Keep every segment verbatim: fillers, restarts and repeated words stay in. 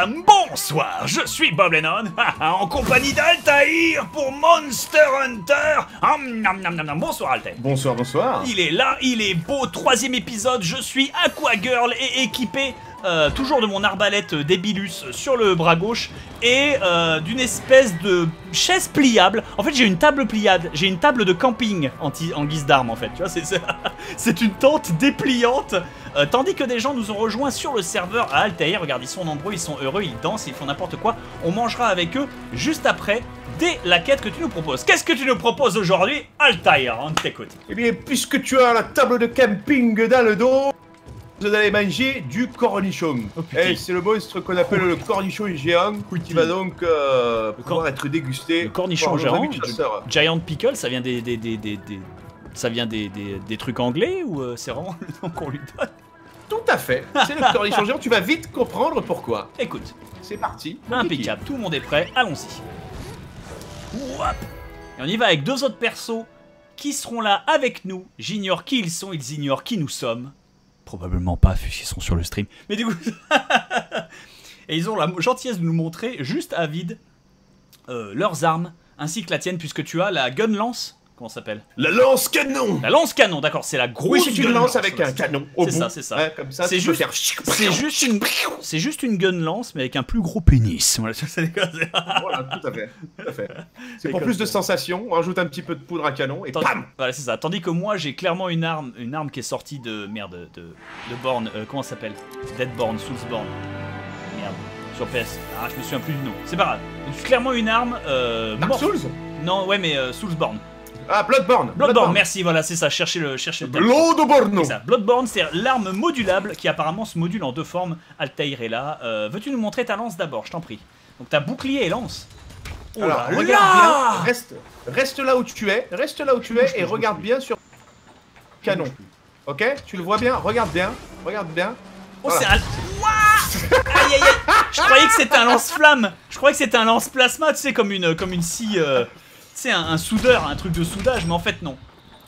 Bonsoir, je suis Bob Lennon, en compagnie d'Altaïr pour Monster Hunter. Hum, nom, nom, nom, nom. Bonsoir Altaïr. Bonsoir, bonsoir. Il est là, il est beau, troisième épisode, je suis Aqua Girl et équipé euh, toujours de mon arbalète d'Ebilus sur le bras gauche et euh, d'une espèce de chaise pliable. En fait j'ai une table pliable, j'ai une table de camping en, en guise d'arme en fait, tu vois, c'est une tente dépliante. Euh, tandis que des gens nous ont rejoints sur le serveur à Altaïr, regarde, ils sont nombreux, ils sont heureux, ils dansent, ils font n'importe quoi. On mangera avec eux juste après, dès la quête que tu nous proposes. Qu'est-ce que tu nous proposes aujourd'hui, Altaïr? On t'écoute. Eh bien, puisque tu as la table de camping dans le dos, vous allez manger du cornichon. Oh, eh, c'est le monstre qu'on appelle oh, le cornichon géant, oui, qui va donc euh, pouvoir être dégusté. Le cornichon géant, Giant Pickle, ça vient des... des, des, des, des... Ça vient des, des, des trucs anglais ou euh, c'est vraiment le nom qu'on lui donne? Tout à fait, c'est le cornichon géant, tu vas vite comprendre pourquoi. Écoute, c'est parti. Impeccable, tout le monde est prêt, allons-y. Et on y va avec deux autres persos qui seront là avec nous. J'ignore qui ils sont, ils ignorent qui nous sommes. Probablement pas, puisqu'ils sont sur le stream. Mais du coup... Et ils ont la gentillesse de nous montrer, juste à vide, euh, leurs armes, ainsi que la tienne, puisque tu as la gun lance. Comment ça s'appelle? La lance canon. La lance canon, d'accord, c'est la grosse. Oui, c'est une lance avec un canon au bout. C'est ça, c'est ça. Ouais, comme ça, c'est juste, c'est juste une, c'est juste une gun lance, mais avec un plus gros pénis. Voilà, voilà, tout à fait, tout à fait. C'est pour plus de sensations. On rajoute un petit peu de poudre à canon et Tandis, bam. Voilà, c'est ça. Tandis que moi, j'ai clairement une arme, une arme qui est sortie de merde, de, de Born. Euh, comment ça s'appelle? Deadborn, Soulsborne. Merde. Sur P S. Ah, je me souviens plus du nom. C'est pas grave. J'ai clairement une arme. Euh, Dark Souls? Non, ouais, mais euh, Soulsborne. Ah, Bloodborne. Bloodborne, Bloodborne, merci, voilà, c'est ça, cherchez le... Cherchez le Bloodborne. C'est ça, Bloodborne, c'est l'arme modulable qui apparemment se module en deux formes. Altaïr est là. Euh, Veux-tu nous montrer ta lance d'abord, je t'en prie. Donc t'as bouclier et lance. Oh Alors, là regarde là bien, reste, reste là où tu es, reste là où tu es et regarde bien sur canon. Ok? Tu le vois bien? Regarde bien, regarde bien. Oh, voilà. C'est un... Aïe aïe aïe. Je croyais que c'était un lance-flamme. Je croyais que c'était un lance-plasma, tu sais, comme une, comme une scie... Euh... C'est un, un soudeur, un truc de soudage, mais en fait non.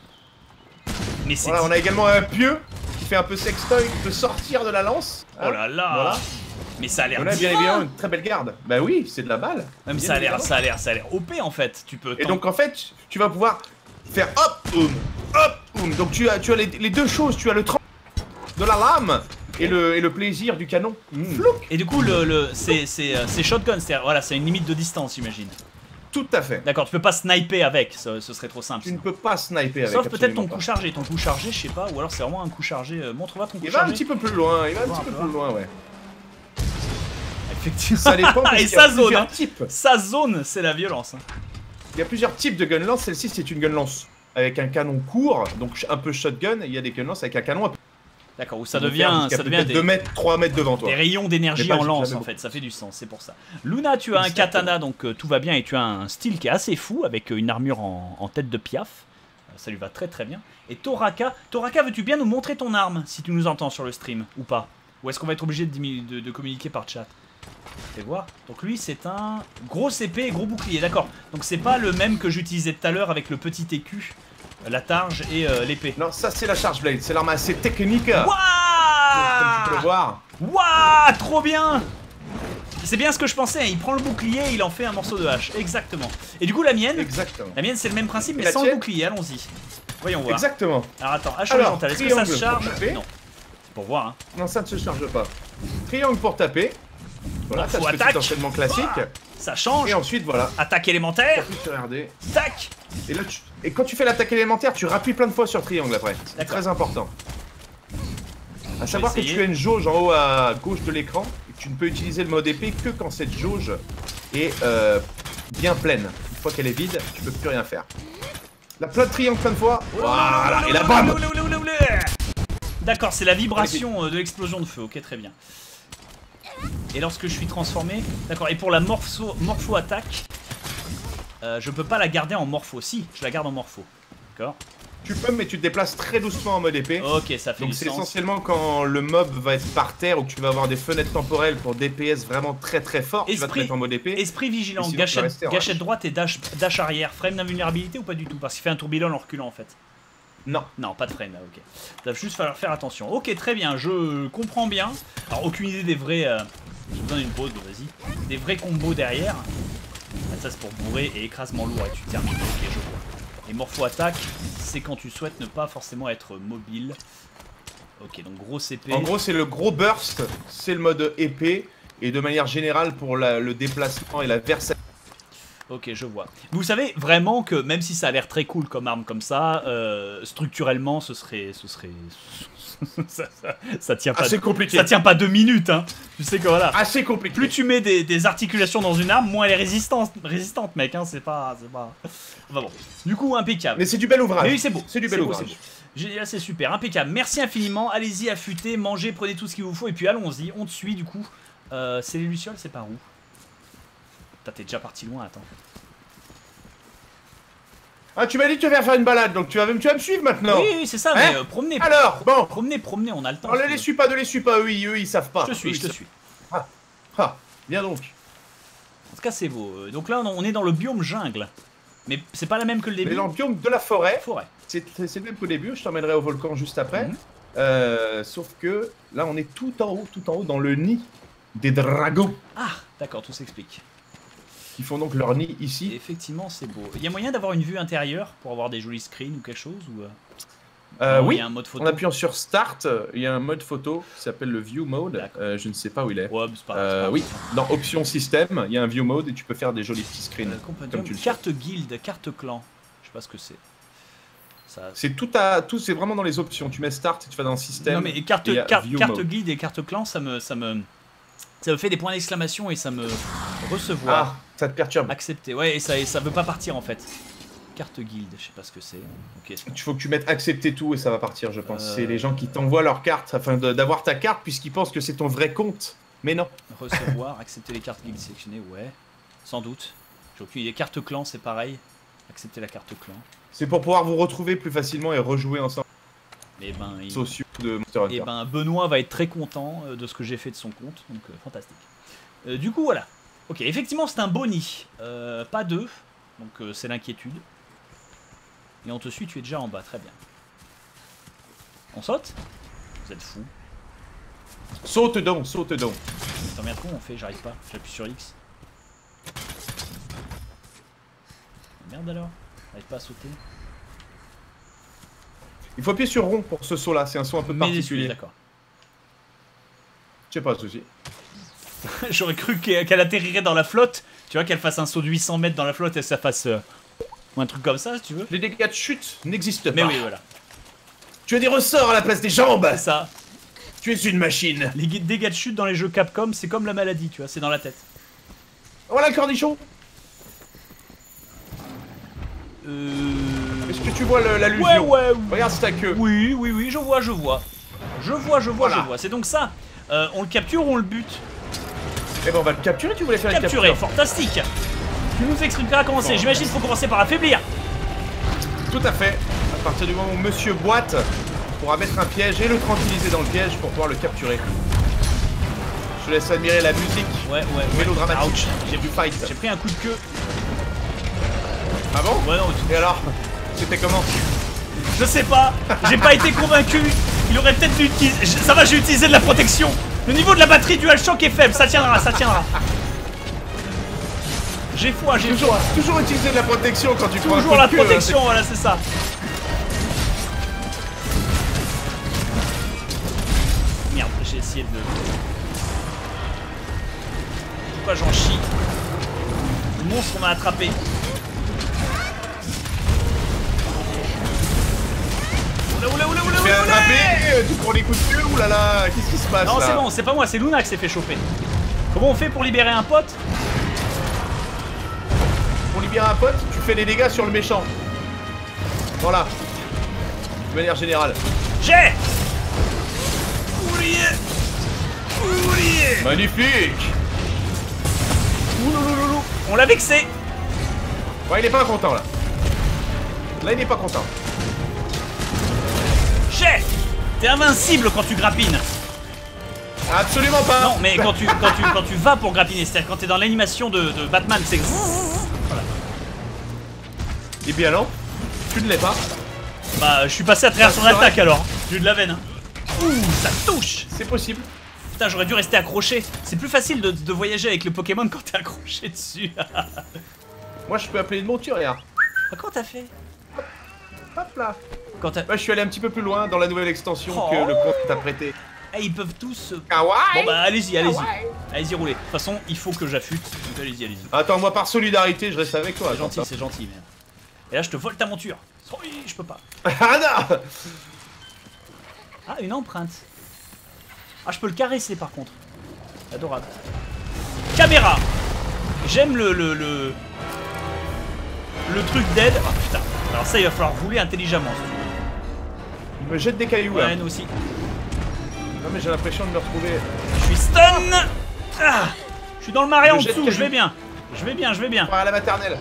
Mais c'est. Voilà, on a également un pieu qui fait un peu sextoy, qui peut sortir de la lance. Oh là là. Voilà. Mais ça a l'air. On a bien évidemment une très belle garde. Bah oui, c'est de la balle. Même ça a l'air, ça a l'air, ça a l'air O P en fait. Tu peux. Et donc en fait, tu vas pouvoir faire hop, boum, hop, boum. Donc tu as, tu as les, les deux choses. Tu as le trempe de la lame. Et le, et le plaisir du canon. Mmh. Et du coup, le, le, c'est shotgun, c'est voilà, c'est une limite de distance, j'imagine. Tout à fait. D'accord, tu peux pas sniper avec, ce, ce serait trop simple. Tu sinon. ne peux pas sniper avec. Sauf peut-être ton coup chargé, ton coup chargé, je sais pas, ou alors c'est vraiment un coup chargé. Euh, Montre-moi ton coup il chargé. Il va un petit peu plus loin, il va un petit peu plus loin, ouais. Effectivement. Ça dépend. Et sa zone, hein. Sa zone, c'est la violence. Hein. Il y a plusieurs types de gun lance. Celle-ci, c'est une gun lance avec un canon court, donc un peu shotgun. Et il y a des gun lance avec un canon un peu. D'accord, où ça devient, ça devient des, deux mètres, trois mètres devant toi. Des rayons d'énergie en lance en fait, ça fait du sens, c'est pour ça. Luna, tu as un katana, donc euh, tout va bien, et tu as un style qui est assez fou, avec euh, une armure en, en tête de piaf. Euh, ça lui va très très bien. Et Toraka, Toraka, veux-tu bien nous montrer ton arme, si tu nous entends sur le stream, ou pas? Ou est-ce qu'on va être obligé de, de, de communiquer par chat? Fais voir. Donc lui, c'est un gros épée et gros bouclier, d'accord. Donc c'est pas le même que j'utilisais tout à l'heure avec le petit écu. La targe et euh, l'épée. Non, ça c'est la charge blade, c'est l'arme assez technique. Waouh! Comme tu peux le voir. Waouh! Trop bien! C'est bien ce que je pensais, hein. Il prend le bouclier et il en fait un morceau de hache. Exactement. Et du coup, la mienne, Exactement. La mienne, c'est le même principe, mais sans tienne? Le bouclier. Allons-y. Voyons voir. Exactement. Alors attends, hache horizontale. Est-ce que ça se charge? Non. C'est pour voir. Hein. Non, ça ne se charge pas. Triangle pour taper. Voilà, ça c'est un enchaînement classique. Ah, ça change. Et ensuite, voilà. Attaque élémentaire. Tac. Et là, tu... Et quand tu fais l'attaque élémentaire, tu rappuies plein de fois sur triangle après. C'est très important. A savoir que tu as une jauge en haut à gauche de l'écran et que tu ne peux utiliser le mode épée que quand cette jauge est euh, bien pleine. Une fois qu'elle est vide, tu peux plus rien faire. La plein de triangle plein de fois. Voilà. Et la bam. D'accord, c'est la vibration de l'explosion de feu. Ok, très bien. Et lorsque je suis transformé, d'accord. Et pour la morpho, morpho attaque. Euh, je peux pas la garder en morpho. Si, je la garde en morpho. D'accord. Tu peux, mais tu te déplaces très doucement en mode épée. Ok, ça fait Donc du c'est sens. essentiellement quand le mob va être par terre ou que tu vas avoir des fenêtres temporelles pour D P S vraiment très très fort. Esprit, tu vas te mettre en mode épée. Esprit vigilant, gâchette, gâchette droite et dash, dash arrière. Frame d'invulnérabilité ou pas du tout? Parce qu'il fait un tourbillon en reculant en fait. Non. Non, pas de freine là, ok. Il va juste falloir faire attention. Ok, très bien, je comprends bien. Alors, aucune idée des vrais... Euh... J'ai besoin d'une pause, vas-y. Des vrais combos derrière. Ah, ça c'est pour bourrer et écrasement lourd et tu termines. Ok, je vois. Et morpho-attaque, c'est quand tu souhaites ne pas forcément être mobile. Ok, donc grosse épée. En gros, c'est le gros burst, c'est le mode épée. Et de manière générale, pour la, le déplacement et la versatilité. Ok, je vois. Vous savez vraiment que même si ça a l'air très cool comme arme comme ça, euh, structurellement, ce serait, ce serait, ça, ça, ça tient pas. Assez compliqué. Ça tient pas deux minutes, hein. Tu sais que voilà. Assez compliqué. Plus tu mets des, des articulations dans une arme, moins elle est résistante, résistante, mec. Hein. C'est pas, c'est pas. Enfin bon. Du coup, impeccable. Mais c'est du bel ouvrage. Mais oui, c'est beau. C'est du bel beau, ouvrage. Là, c'est super, impeccable. Merci infiniment. Allez-y, affûtez, mangez, prenez tout ce qu'il vous faut et puis allons-y. On te suit du coup. Euh, c'est les lucioles, c'est par où? T'es déjà parti loin, attends. Ah, tu m'as dit que tu vas faire une balade, donc tu vas, tu vas me suivre maintenant. Oui, oui c'est ça, hein mais euh, promenez. Alors, bon. Promenez, promenez, on a le temps. On ne les suit pas, ne les suit pas, eux, ils, eux, ils savent pas. Je te suis, eux, je te suis. Ah, ah, bien donc. En tout cas, c'est beau. Donc là, on est dans le biome jungle. Mais c'est pas la même que le début. Mais dans le biome de la forêt. Forêt. C'est le même qu'au début, je t'emmènerai au volcan juste après. Mm-hmm. euh, sauf que là, on est tout en haut, tout en haut, dans le nid des dragons. Ah, d'accord, tout s'explique. Qui font donc leur nid ici. Et effectivement, c'est beau. Il y a moyen d'avoir une vue intérieure pour avoir des jolis screens ou quelque chose ou euh... Euh, non, oui, il y a un mode photo. En appuyant sur Start, il y a un mode photo qui s'appelle le View Mode. Euh, je ne sais pas où il est. Ouais, c'est pas, euh, pas oui, dans Options Système, il y a un View Mode et tu peux faire des jolis petits screens. Euh, comme tu le carte guild, carte clan. Je sais pas ce que c'est. Ça... C'est tout à tout, c'est vraiment dans les options. Tu mets Start et tu vas dans Système. Non mais carte, et carte, carte mode. guild et carte clan, ça me, ça me, ça me fait des points d'exclamation et ça me recevoir. Ah, ça te perturbe. Accepter, ouais, et ça, et ça veut pas partir en fait. Carte guild, je sais pas ce que c'est. Okay, Il faut que tu mettes accepter tout et ça va partir, je pense. Euh... C'est les gens qui t'envoient leur carte afin d'avoir ta carte puisqu'ils pensent que c'est ton vrai compte. Mais non. Recevoir, accepter les cartes guild sélectionnées, ouais. Sans doute. J'ai aucune idée. Carte clan, c'est pareil. Accepter la carte clan. C'est pour pouvoir vous retrouver plus facilement et rejouer ensemble. Et ben, il... sociaux de Monster Hunter. Et ben, Benoît va être très content de ce que j'ai fait de son compte. Donc, euh, fantastique. Euh, du coup, voilà. Ok, effectivement, c'est un boni. Euh, pas deux. Donc, euh, c'est l'inquiétude. Et on te suit, tu es déjà en bas, très bien. On saute? Vous êtes fous. Saute donc, saute donc. Attends, merde, comment on fait? J'arrive pas, j'appuie sur X. Merde alors, j'arrive pas à sauter. Il faut appuyer sur rond pour ce saut là, c'est un saut un peu Mais particulier. D'accord. Je sais pas de souci. J'aurais cru qu'elle atterrirait dans la flotte, tu vois, qu'elle fasse un saut de huit cents mètres dans la flotte et ça fasse... Euh... Ou un truc comme ça, si tu veux. Les dégâts de chute n'existent pas. Mais oui, voilà. Tu as des ressorts à la place des jambes. C'est ça. Tu es une machine. Les dégâts de chute dans les jeux Capcom, c'est comme la maladie, tu vois, c'est dans la tête. Voilà le cornichon. Euh... Est-ce que tu vois l'allusion? Ouais, ouais, ouais. Regarde ta queue. Oui, oui, oui, je vois, je vois. Je vois, je vois, Voilà. je vois. C'est donc ça. Euh, on le capture ou on le bute? Eh ben on va le capturer, tu voulais faire Capturer, le capture. fantastique. Tu nous expliqueras comment c'est. J'imagine qu'il faut commencer par affaiblir. Tout à fait. À partir du moment où Monsieur Boîte pourra mettre un piège et le tranquilliser dans le piège pour pouvoir le capturer. Je te laisse admirer la musique. Ouais, ouais, ouais. Mélodramatique. J'ai du fight. J'ai pris un coup de queue. Ah bon? Ouais, non, Et alors? C'était comment? Je sais pas. J'ai pas été convaincu. Il aurait peut-être dû utiliser... Ça va, j'ai utilisé de la protection. Le niveau de la batterie DualShock est faible. Ça tiendra, ça tiendra. J'ai foi, j'ai toujours, foi. Toujours utiliser de la protection quand tu prends un coup Toujours la de queue, protection, hein, voilà, c'est ça. Merde, j'ai essayé de... Pourquoi j'en chie? Le monstre m'a attrapé. Oula, oula, oula, oula, Tu t'es oula, oula. attrapé, tu prends les coups de queue, oulala, qu'est-ce qui se passe Non, là? c'est bon, c'est pas moi, c'est Luna qui s'est fait choper. Comment on fait pour libérer un pote? Pour libérer un pote, tu fais des dégâts sur le méchant. Voilà. De manière générale. J'ai Oublié Oublié Magnifique. Ouloulouloulou. On l'a vexé. Ouais, il est pas content là. Là, il est pas content. J'ai T'es invincible quand tu grappines. Absolument pas. Non, mais quand tu, quand tu, quand tu vas pour grappiner, c'est-à-dire quand t'es dans l'animation de, de Batman, c'est... Voilà. Eh bien non, tu ne l'es pas. Bah, je suis passé à travers son attaque alors. J'ai eu de la veine. Hein. Ouh, ça touche. C'est possible. Putain, j'aurais dû rester accroché. C'est plus facile de, de voyager avec le Pokémon quand t'es accroché dessus. Moi, je peux appeler une monture, regarde. Ah, comment t'as fait? Hop là. Quand t'as... Moi, je suis allé un petit peu plus loin dans la nouvelle extension oh. que le compte t'a prêté. Eh, ils peuvent tous... Kawaii. Bon bah, allez-y, allez-y. Allez-y, roulez. De toute façon, il faut que j'affûte. Donc allez-y, allez-y. Attends, moi, par solidarité, je reste avec toi. C'est gentil, c'est gentil, merde. Et là, je te vole ta monture. Oui, je peux pas. Ah non. Ah, une empreinte. Ah, je peux le caresser par contre. Adorable. Caméra. J'aime le, le, le... Le truc d'aide. Ah putain. Alors ça, il va falloir rouler intelligemment. Il me jette des cailloux là. Ouais, nous aussi. Non mais j'ai l'impression de me retrouver... Je suis stun. Ah, je suis dans le marais en dessous, de je vais bien. Je vais bien, je vais bien. À la maternelle.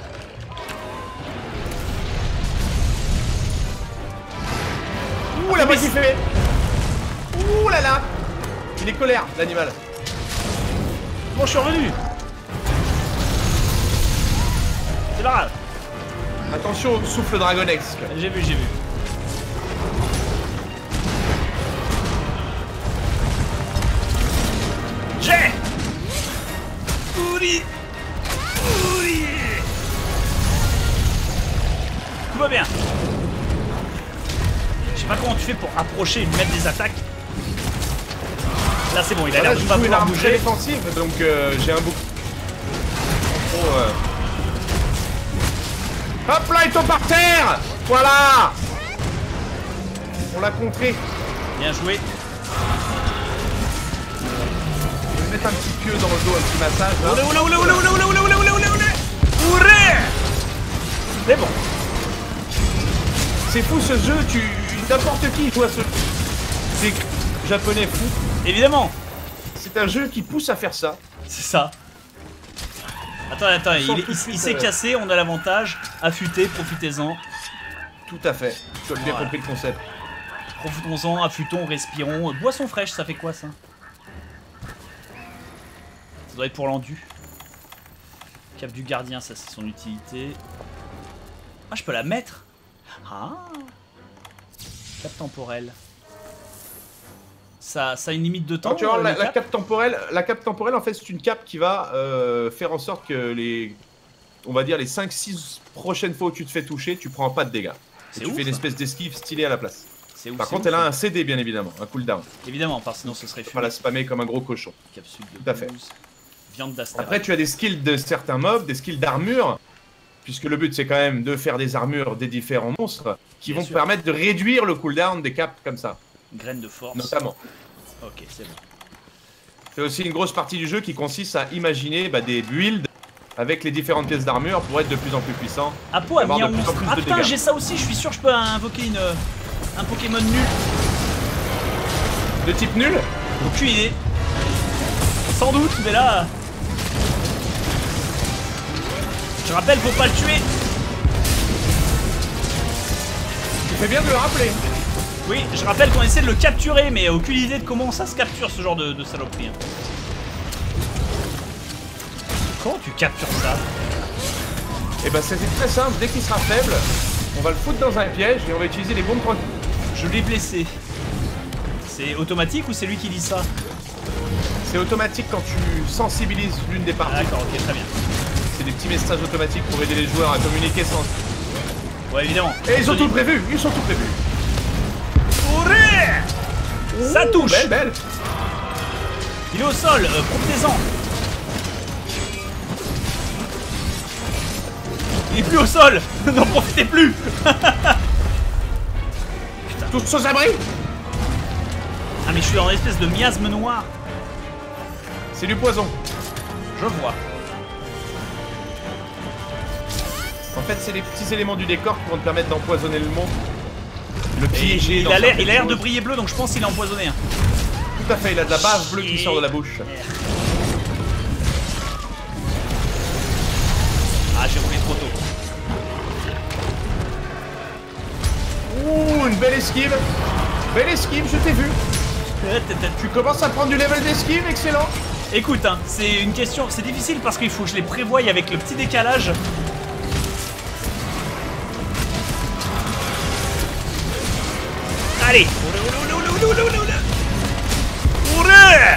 Ouh la voix qui fait. Ouh là là. Il est colère, l'animal. Bon, je suis revenu. C'est pas grave. Attention au souffle dragonesque. J'ai vu, j'ai vu. J'ai Ouri Ouri. Tout va bien. Je sais pas comment tu fais pour approcher et lui mettre des attaques. Là c'est bon, il a l'air de pas pouvoir bouger. Défensive, donc euh, j'ai un bouc. Oh, euh... Hop là, ils tombent par terre. Voilà. On l'a contré. Bien joué. Je vais mettre un petit pieu dans le dos, un petit massage. Là. Oulé, oulé, oulé, oulé, oulé, oulé, oulé, oulé, oulé, oulé. Ouré. C'est bon. C'est fou ce jeu, tu... N'importe qui joue à ce... C'est japonais fou. Évidemment. C'est un jeu qui pousse à faire ça. C'est ça. Attends, attends, il, il, il s'est cassé, on a l'avantage. Affûtez, profitez-en. Tout à fait. Tu as bien voilà. compris le concept. Profitons-en, affûtons, respirons. Boisson fraîche, ça fait quoi ça? Ça doit être pour l'endu. Cap du gardien, ça c'est son utilité. Ah, je peux la mettre. Ah. Cap temporel. Ça, ça a une limite de temps. Alors, tu vois, euh, la, cap la cape temporelle, la cape temporelle, en fait, c'est une cape qui va euh, faire en sorte que les, on va dire les cinq six prochaines fois où tu te fais toucher, tu prends pas de dégâts. Et tu ouf, fais une espèce d'esquive stylée à la place. C'est ouf. Par contre, ouf, elle a hein. un C D bien évidemment, un cooldown. Évidemment, parce que sinon ce serait. Tu vas la spammer comme un gros cochon. Capsule de Tout à fait. blouse, viande d'astéroïde. Après, tu as des skills de certains mobs, des skills d'armure, puisque le but c'est quand même de faire des armures des différents monstres qui Bien vont sûr. te permettre de réduire le cooldown des capes comme ça, Graine de force. notamment. Ok, c'est bon. C'est aussi une grosse partie du jeu qui consiste à imaginer bah, des builds avec les différentes pièces d'armure pour être de plus en plus puissant. Apo a avoir mis de en plus en monstre. plus Ah de putain, dégâts. j'ai ça aussi, je suis sûr que je peux invoquer une, un Pokémon nul. De type nul. Aucune idée. Sans doute, mais là... Je rappelle, faut pas le tuer. Tu fais bien de le rappeler. Oui, je rappelle qu'on essaie de le capturer, mais aucune idée de comment ça se capture, ce genre de, de saloperie. Hein. Comment tu captures ça? Et bah c'est très simple, dès qu'il sera faible, on va le foutre dans un piège et on va utiliser les bombes tranquilles. Je l'ai blessé. C'est automatique ou c'est lui qui dit ça? C'est automatique quand tu sensibilises l'une des Ah, parties. d'accord, ok, très bien. C'est des petits messages automatiques pour aider les joueurs à communiquer sans... Ouais, évidemment. Et ils ont Sonic. tout prévu, ils sont tout prévus. Ouh, ça touche. Belle, belle. Il est au sol, euh, profitez-en. Il est plus au sol. N'en profitez plus. Tous aux abris. Ah mais je suis dans une espèce de miasme noir. C'est du poison. Je vois. En fait, c'est les petits éléments du décor qui vont te permettre d'empoisonner le monde. Le Et piéger. il dans a l'air certaines il a l'air de choses. briller bleu, donc je pense qu'il est empoisonné. Hein. Tout à fait, il a de la bave bleue qui sort de la bouche. Ah, j'ai roulé trop tôt. Ouh, une belle esquive. Belle esquive, je t'ai vu. Tu commences à prendre du level d'esquive, excellent. Écoute, hein, c'est une question, c'est difficile parce qu'il faut que je les prévoie avec le petit décalage. Allez. Oulé.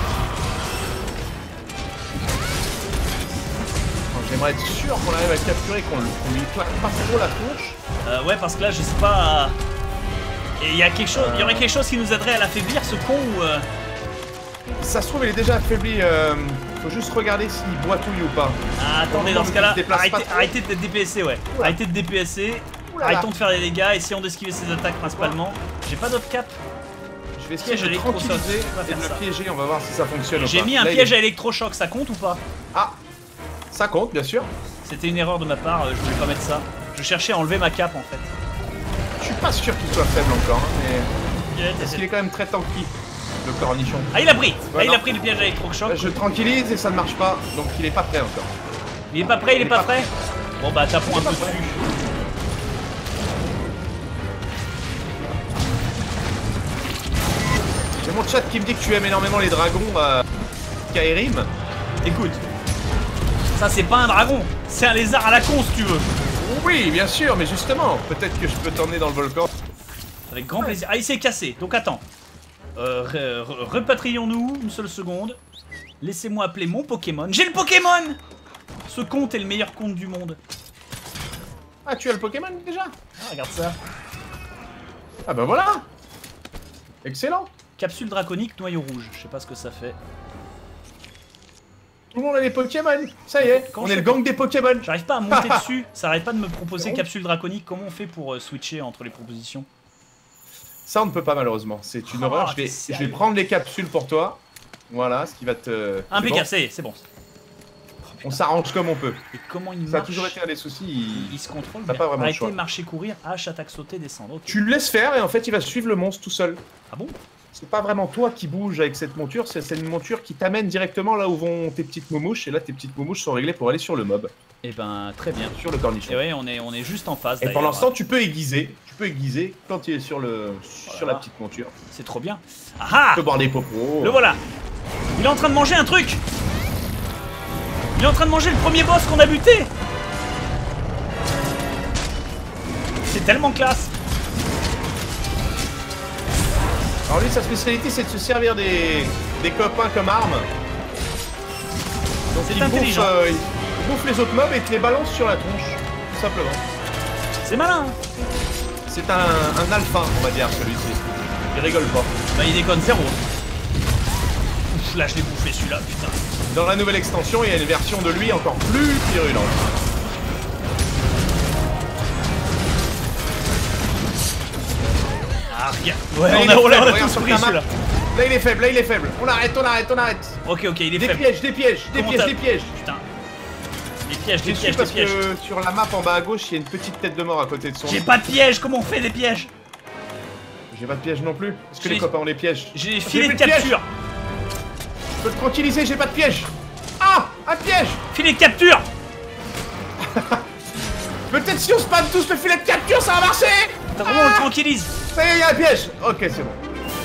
J'aimerais être sûr qu'on arrive à le capturer, qu'on lui claque pas trop la tronche. Euh, ouais, parce que là, je sais pas... Et il y a quelque chose, il y aurait quelque chose qui nous aiderait à l'affaiblir, ce con, ou... Euh... Ça se trouve, il est déjà affaibli. Euh, faut juste regarder s'il boitouille ou pas. Ah, attendez, dans ce cas-là, arrêtez, arrêtez de D P S C, ouais. Oula. Arrêtez de D P S C. Arrêtons de faire des dégâts, essayons d'esquiver ses attaques principalement. J'ai pas d'autre cap. Je vais essayer de le tranquilliser et de le piéger, on va voir si ça fonctionne ou pas. J'ai mis un là, piège est... à électrochoc, ça compte ou pas? Ah, ça compte, bien sûr. C'était une erreur de ma part, je voulais pas mettre ça. Je cherchais à enlever ma cape en fait. Je suis pas sûr qu'il soit faible encore, hein, mais... Parce qu'il est quand même très tanky, le cornichon. Ah, il a pris. Ouais, ah, il non. a pris le piège à électrochoc. Je tranquillise et ça ne marche pas, donc il est pas prêt encore. Il est pas prêt, il est, il est pas, pas prêt. prêt. Bon bah tapons un peu prêt. dessus. J'ai mon chat qui me dit que tu aimes énormément les dragons euh, Skyrim. Écoute, ça c'est pas un dragon, c'est un lézard à la con si tu veux. Oui, bien sûr, mais justement, peut-être que je peux t'emmener dans le volcan. Avec grand plaisir. Ah, il s'est cassé, donc attends. Euh, re re repatrions-nous, une seule seconde. Laissez-moi appeler mon Pokémon. J'ai le Pokémon! Ce conte est le meilleur conte du monde. Ah, tu as le Pokémon déjà? Ah, regarde ça. Ah bah voilà. Excellent. Capsule draconique, noyau rouge. Je sais pas ce que ça fait. Tout le monde a des Pokémon. Ça y est, Quand on je est le gang des Pokémon. J'arrive pas à monter dessus. Ça arrête pas de me proposer capsule draconique. Comment on fait pour euh, switcher entre les propositions? Ça, on ne peut pas malheureusement. C'est une oh, horreur. Je vais, je vais prendre les capsules pour toi. Voilà, ce qui va te... Impeccable, c'est bon. c'est bon. On s'arrange comme on peut. Et comment il Ça marche? a toujours été un des soucis. Il, il se contrôle bien. Pas vraiment Arrêter, le choix. marcher, courir, H, attaque, sauter, descendre. Okay. Tu le laisses faire et en fait, il va suivre le monstre tout seul. Ah bon? C'est pas vraiment toi qui bouge avec cette monture, c'est une monture qui t'amène directement là où vont tes petites moumouches. Et là, tes petites moumouches sont réglées pour aller sur le mob. Et ben, très bien. Sur le cornichon. Et ouais, on est, on est juste en face. Et pendant ce temps, tu peux aiguiser. Tu peux aiguiser quand il est sur, le, voilà. sur la petite monture. C'est trop bien. Ah ah! Tu peux boire des popos. Le voilà. Il est en train de manger un truc. Il est en train de manger le premier boss qu'on a buté. C'est tellement classe. Alors lui, sa spécialité, c'est de se servir des, des copains comme arme. Donc il bouffe, euh, il bouffe les autres mobs et te les balance sur la tronche, tout simplement. C'est malin. Hein. C'est un, un alpha, on va dire, celui-ci. Il rigole pas. Bah il déconne zéro. Ouf, là je l'ai bouffé celui-là, putain. Dans la nouvelle extension, il y a une version de lui encore plus virulente. Ah regarde. Ouais, on a, on a, on a tous pris celui-là. Là il est faible, là il est faible. On arrête, on arrête, on arrête. Ok, ok, il est des faible. Pièges, des pièges, des pièges, des pièges. Putain. Des pièges, des pièges, parce des pièges. Que sur la map en bas à gauche, il y a une petite tête de mort à côté de son. J'ai pas de piège, comment on fait des pièges? J'ai pas de piège non plus. Est-ce que les copains ont les pièges? J'ai des filets de capture. Je peux te tranquilliser, j'ai pas de piège. Ah, un piège. Filet de capture. Peut-être si on spam tous le filet de capture, ça va marcher. Attends, comment on le tranquillise? Ça y est, il y a un piège. Ok, c'est bon.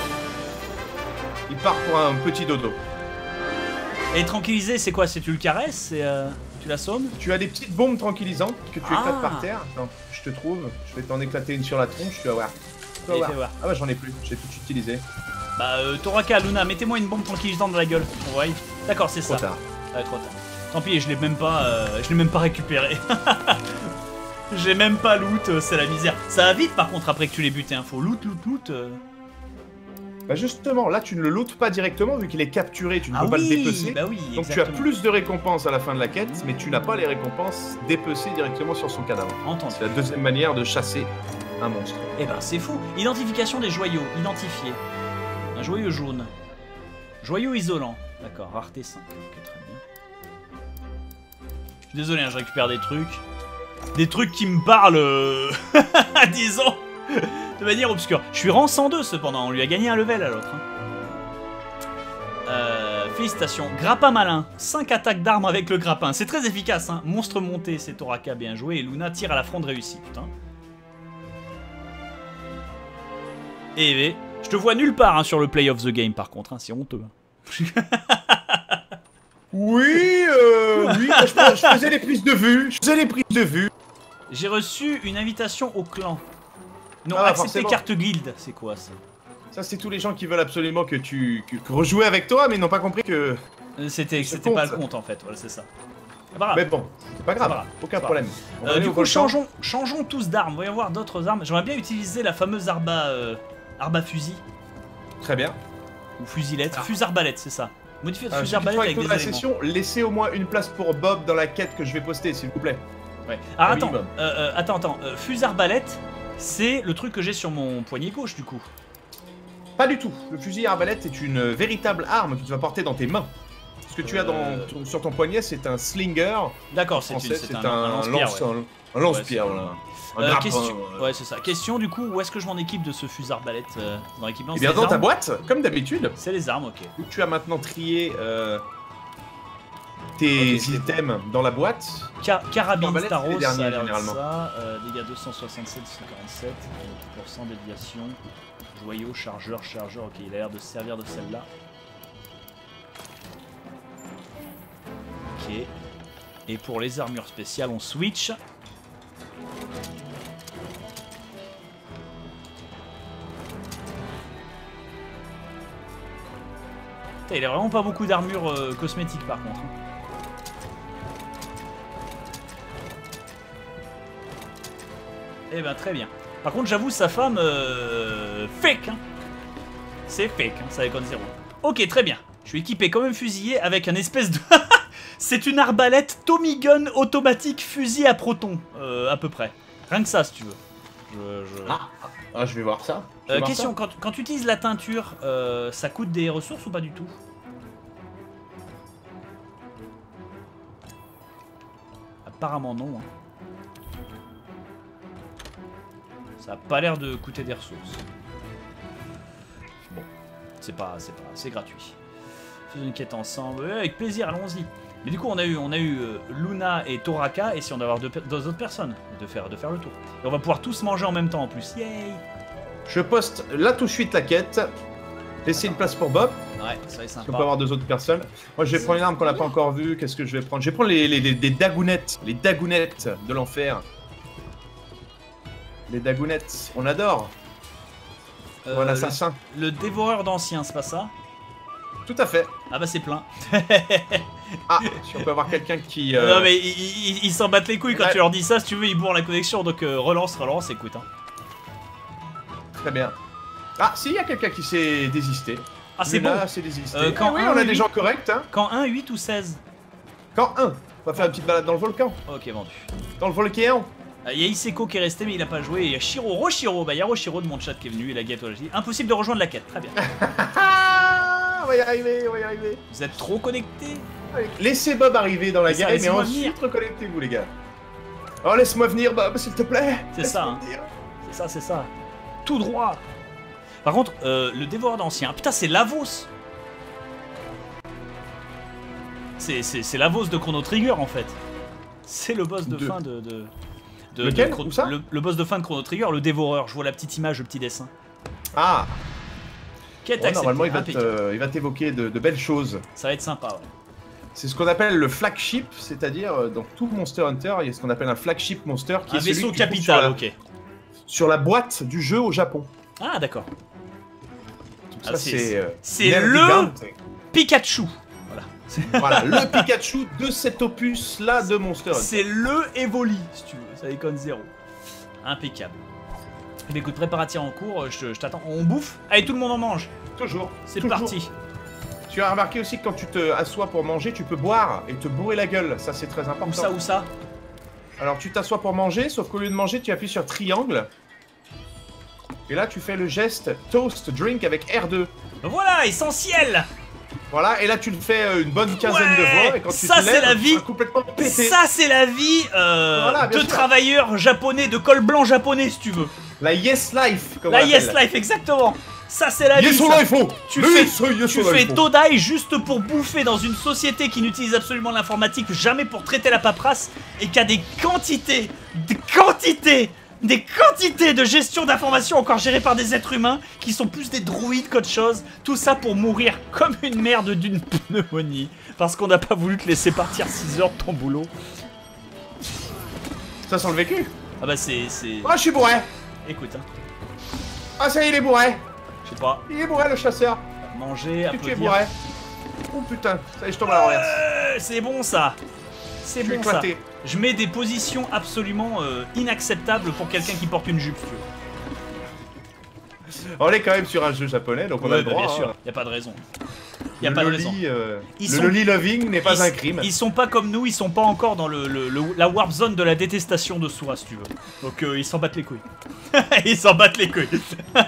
Il part pour un petit dodo. Et tranquilliser, c'est quoi? C'est tu le caresses? C'est euh, tu l'assommes? Tu as des petites bombes tranquillisantes que tu ah. éclates par terre. Attends, je te trouve. Je vais t'en éclater une sur la tronche, tu vas voir. Tu vas voir. voir. Ah bah j'en ai plus, j'ai tout utilisé. Bah euh, Toraka, Luna, mettez-moi une bombe tranquillisante dans la gueule. Ouais. D'accord, c'est ça. Trop tard. Ah, trop tard. Tant pis, je l'ai même pas, euh, je l'ai même pas récupéré. J'ai même pas loot, euh, c'est la misère. Ça va vite par contre après que tu l'aies buté, hein. Faut loot, loot, loot. Euh... Bah justement, là tu ne le lootes pas directement vu qu'il est capturé, tu ne ah peux oui, pas le dépecer. Bah oui, donc tu as plus de récompenses à la fin de la quête, mais tu n'as pas les récompenses dépecées directement sur son cadavre. C'est la deuxième manière de chasser un monstre. Eh ben c'est fou. Identification des joyaux, identifié. Un joyau jaune. Joyau isolant. D'accord, rareté cinq. Ok, très bien. Je suis désolé, hein, je récupère des trucs. Des trucs qui me parlent, euh... disons, de manière obscure. Je suis rang cent deux cependant, on lui a gagné un level à l'autre. Hein. Euh, félicitations. Grappin malin. cinq attaques d'armes avec le grappin. C'est très efficace. Hein. Monstre monté, c'est Toraka, bien joué. Et Luna tire à la fronde réussi. Putain. Et je te vois nulle part hein, sur le play of the game par contre. Hein, c'est honteux. Oui, euh, oui, je, je faisais les prises de vue, je faisais les prises de vue. J'ai reçu une invitation au clan. Non, ah, accepter forcément. carte guild, c'est quoi ça? Ça, c'est tous les gens qui veulent absolument que tu que, que rejouer avec toi, mais ils n'ont pas compris que... C'était c'était pas le compte en fait, voilà, c'est ça. Pas grave. Mais bon, c'est pas grave, pas grave. aucun pas problème. On va Euh, aller du au coup, volcan. changeons, changeons tous d'armes. Voyons voir d'autres armes. J'aimerais bien utiliser la fameuse arba, euh, arba fusil Très bien. ou fusilette. Ah. Fusil arbalète, c'est ça. Modifier de Euh, fusil ceux qui sont arbalète avec nous des dans la éléments. session, laissez au moins une place pour Bob dans la quête que je vais poster, s'il vous plaît. Ouais. Alors Un attends, minimum. euh, euh, attends, attends. Euh, fusil arbalète, c'est le truc que j'ai sur mon poignet gauche du coup. Pas du tout. Le fusil à arbalète est une véritable arme que tu vas porter dans tes mains. Ce que tu as dans, Euh. ton- sur ton poignet, c'est un slinger. D'accord, En c'est français, c'est c'est un, un, un lance-pierre. lance, Ouais. un, un lance-pierre, Ouais, c'est- voilà. Un Euh, grappin, question, euh. ouais, c'est ça. Question du coup, où est-ce que je m'en équipe de ce fusil arbalète euh, dans l'équipement? Eh c'est bien, les dans ta armes boîte, comme d'habitude, C'est les armes, ok. où tu as maintenant trié euh, tes Ok, c'est items dans la boîte. Ca- carabine Arbalète, c'est les Staros, derniers, ça a l'air de généralement. ça. Euh, dégâts deux cent soixante-sept, deux cent quarante-sept, dix pour cent déviation. Joyau, chargeur, chargeur. Ok, il a l'air de se servir de celle-là. Ok. Et pour les armures spéciales, on switch. Putain, il a vraiment pas beaucoup d'armure euh, cosmétique par contre. Eh ben très bien. Par contre j'avoue sa femme euh, fake hein. C'est fake hein, ça déconne zéro. Ok très bien. Je suis équipé comme un fusillé avec un espèce de... C'est une arbalète Tommy Gun automatique fusil à proton euh, à peu près. Rien que ça si tu veux. Je, je... Ah, ah, je vais voir ça. Je vais Euh, voir question, ça. quand, quand tu utilises la teinture, euh, ça coûte des ressources ou pas du tout? Apparemment non. hein. Ça a pas l'air de coûter des ressources. Bon, c'est pas, c'est pas, c'est gratuit. Faisons une quête ensemble, ouais, avec plaisir, allons-y. Mais du coup, on a eu, on a eu euh, Luna et Toraka, et si on doit avoir deux, deux autres personnes, de faire, de faire le tour. Et on va pouvoir tous manger en même temps en plus. Yay! Je poste là tout de suite la quête. Laissez une place pour Bob. Ouais, ça va être Parce qu'on peut sympa. avoir deux autres personnes. Moi, je vais prendre une arme qu'on n'a pas encore vue. Qu'est-ce que je vais prendre? Je vais prendre les, les, les- des dagounettes. Les dagounettes de l'enfer. Les dagounettes, on adore. Euh, Voilà, assassin. Le, le dévoreur d'anciens, c'est pas ça? Tout à fait. Ah bah c'est plein. Ah, si on peut avoir quelqu'un qui... euh, Non mais ils ils- ils s'en battent les couilles quand Ouais. tu leur dis ça, si tu veux ils bourrent la connexion, donc euh, relance, relance, écoute. Hein. Très bien. Ah, si, il y a quelqu'un qui s'est désisté. Ah c'est bon. Luna s'est désisté. Euh, quand Ah oui, un, on a oui. des gens corrects. Hein. Quand un, huit ou seize? Quand un, on va faire une petite balade dans le volcan. Ok vendu. Dans le volcan. Euh, Il y a Iseko qui est resté mais il a pas joué, et il y a Shiro, Roshiro, bah il y a Roshiro de mon chat qui est venu, et la gâteaulogie. Impossible de rejoindre la quête, très bien. Ah, on va y arriver, on va y arriver. Vous êtes trop connectés? Allez, laissez Bob arriver dans la C'est ça, guerre, mais laissez-moi ensuite venir. reconnectez-vous, les gars. Oh, laisse-moi venir, Bob, s'il te plaît. C'est Laisse-moi ça, hein. venir. C'est ça, c'est ça. Tout droit. Par contre, euh, le dévoreur d'anciens, putain c'est Lavos. C'est c'est- c'est Lavos de Chrono Trigger en fait. C'est le boss de, De- fin de... de... de- Lequel? de Chrono- Où ça le, le boss de fin de Chrono Trigger, le dévoreur. Je vois la petite image, le petit dessin. Ah, Quête bon, acceptée, normalement, il va impeccable. te- il va t'évoquer de, de belles choses. Ça va être sympa, ouais. C'est ce qu'on appelle le flagship, c'est-à-dire euh, dans tout Monster Hunter, il y a ce qu'on appelle un flagship monster qui Un est celui vaisseau que tu trouves capital, sur la, ok. sur la boîte du jeu au Japon. Ah d'accord. Donc Ah, ça, c'est- c'est euh, c'est Nergigante. Pikachu. Voilà. Voilà, le Pikachu de cet opus-là de Monster Hunter. C'est le Evoli, si tu veux. Ça déconne zéro. Impeccable. Eh bien, écoute, préparatifs en cours, je, je t'attends. On bouffe? Allez, tout le monde en mange. Toujours. C'est toujours. parti. Tu as remarqué aussi que quand tu te assois pour manger, tu peux boire et te bourrer la gueule. Ça, c'est très important. Où ça, où ça? Alors, tu t'assois pour manger, sauf qu'au lieu de manger, tu appuies sur triangle. Et là, tu fais le geste toast drink avec R deux. Voilà, essentiel. Voilà, et là, tu le fais euh, une bonne quinzaine Ouais, de fois. Et quand tu ça, te c'est lèves, la tu vie. seras complètement pété. Ça, c'est la vie euh, Voilà, bien de sûr. travailleurs japonais, de col blanc japonais, si tu veux. La yes life, comme La on yes l'appelle. life, exactement. Ça, c'est la vie. Yes on ça. life, oh. Tu Le fais, yes, yes tu on fais life, oh. Todai juste pour bouffer dans une société qui n'utilise absolument l'informatique, jamais pour traiter la paperasse, et qui a des quantités, des quantités, des quantités de gestion d'informations encore gérées par des êtres humains qui sont plus des droïdes qu'autre chose. Tout ça pour mourir comme une merde d'une pneumonie. Parce qu'on n'a pas voulu te laisser partir six heures de ton boulot. Ça sent le vécu. Ah bah c'est... c'est... Oh, je suis bourré. Écoute, hein. Ah ça y est, il est bourré. Je sais pas. Il est bourré le chasseur. Manger, Tu es applaudir. bourré. Oh putain, ça y est, je tombe à l'envers. Euh, c'est bon ça. C'est Je suis bon ça. éclaté. Je mets des positions absolument euh, inacceptables pour quelqu'un qui porte une jupe. On est quand même sur un jeu japonais, donc on Ouais, a le bah, droit. bien sûr, hein. y a pas de raison. Y a Le pas de loli, raison. euh, Ils le sont- loli loving n'est pas ils, un crime. Ils sont pas comme nous, ils sont pas encore dans le, le- le- la warp zone de la détestation de soi, si tu veux. Donc euh, ils s'en battent les couilles. Ils s'en battent les couilles.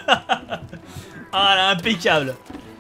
Ah là, impeccable.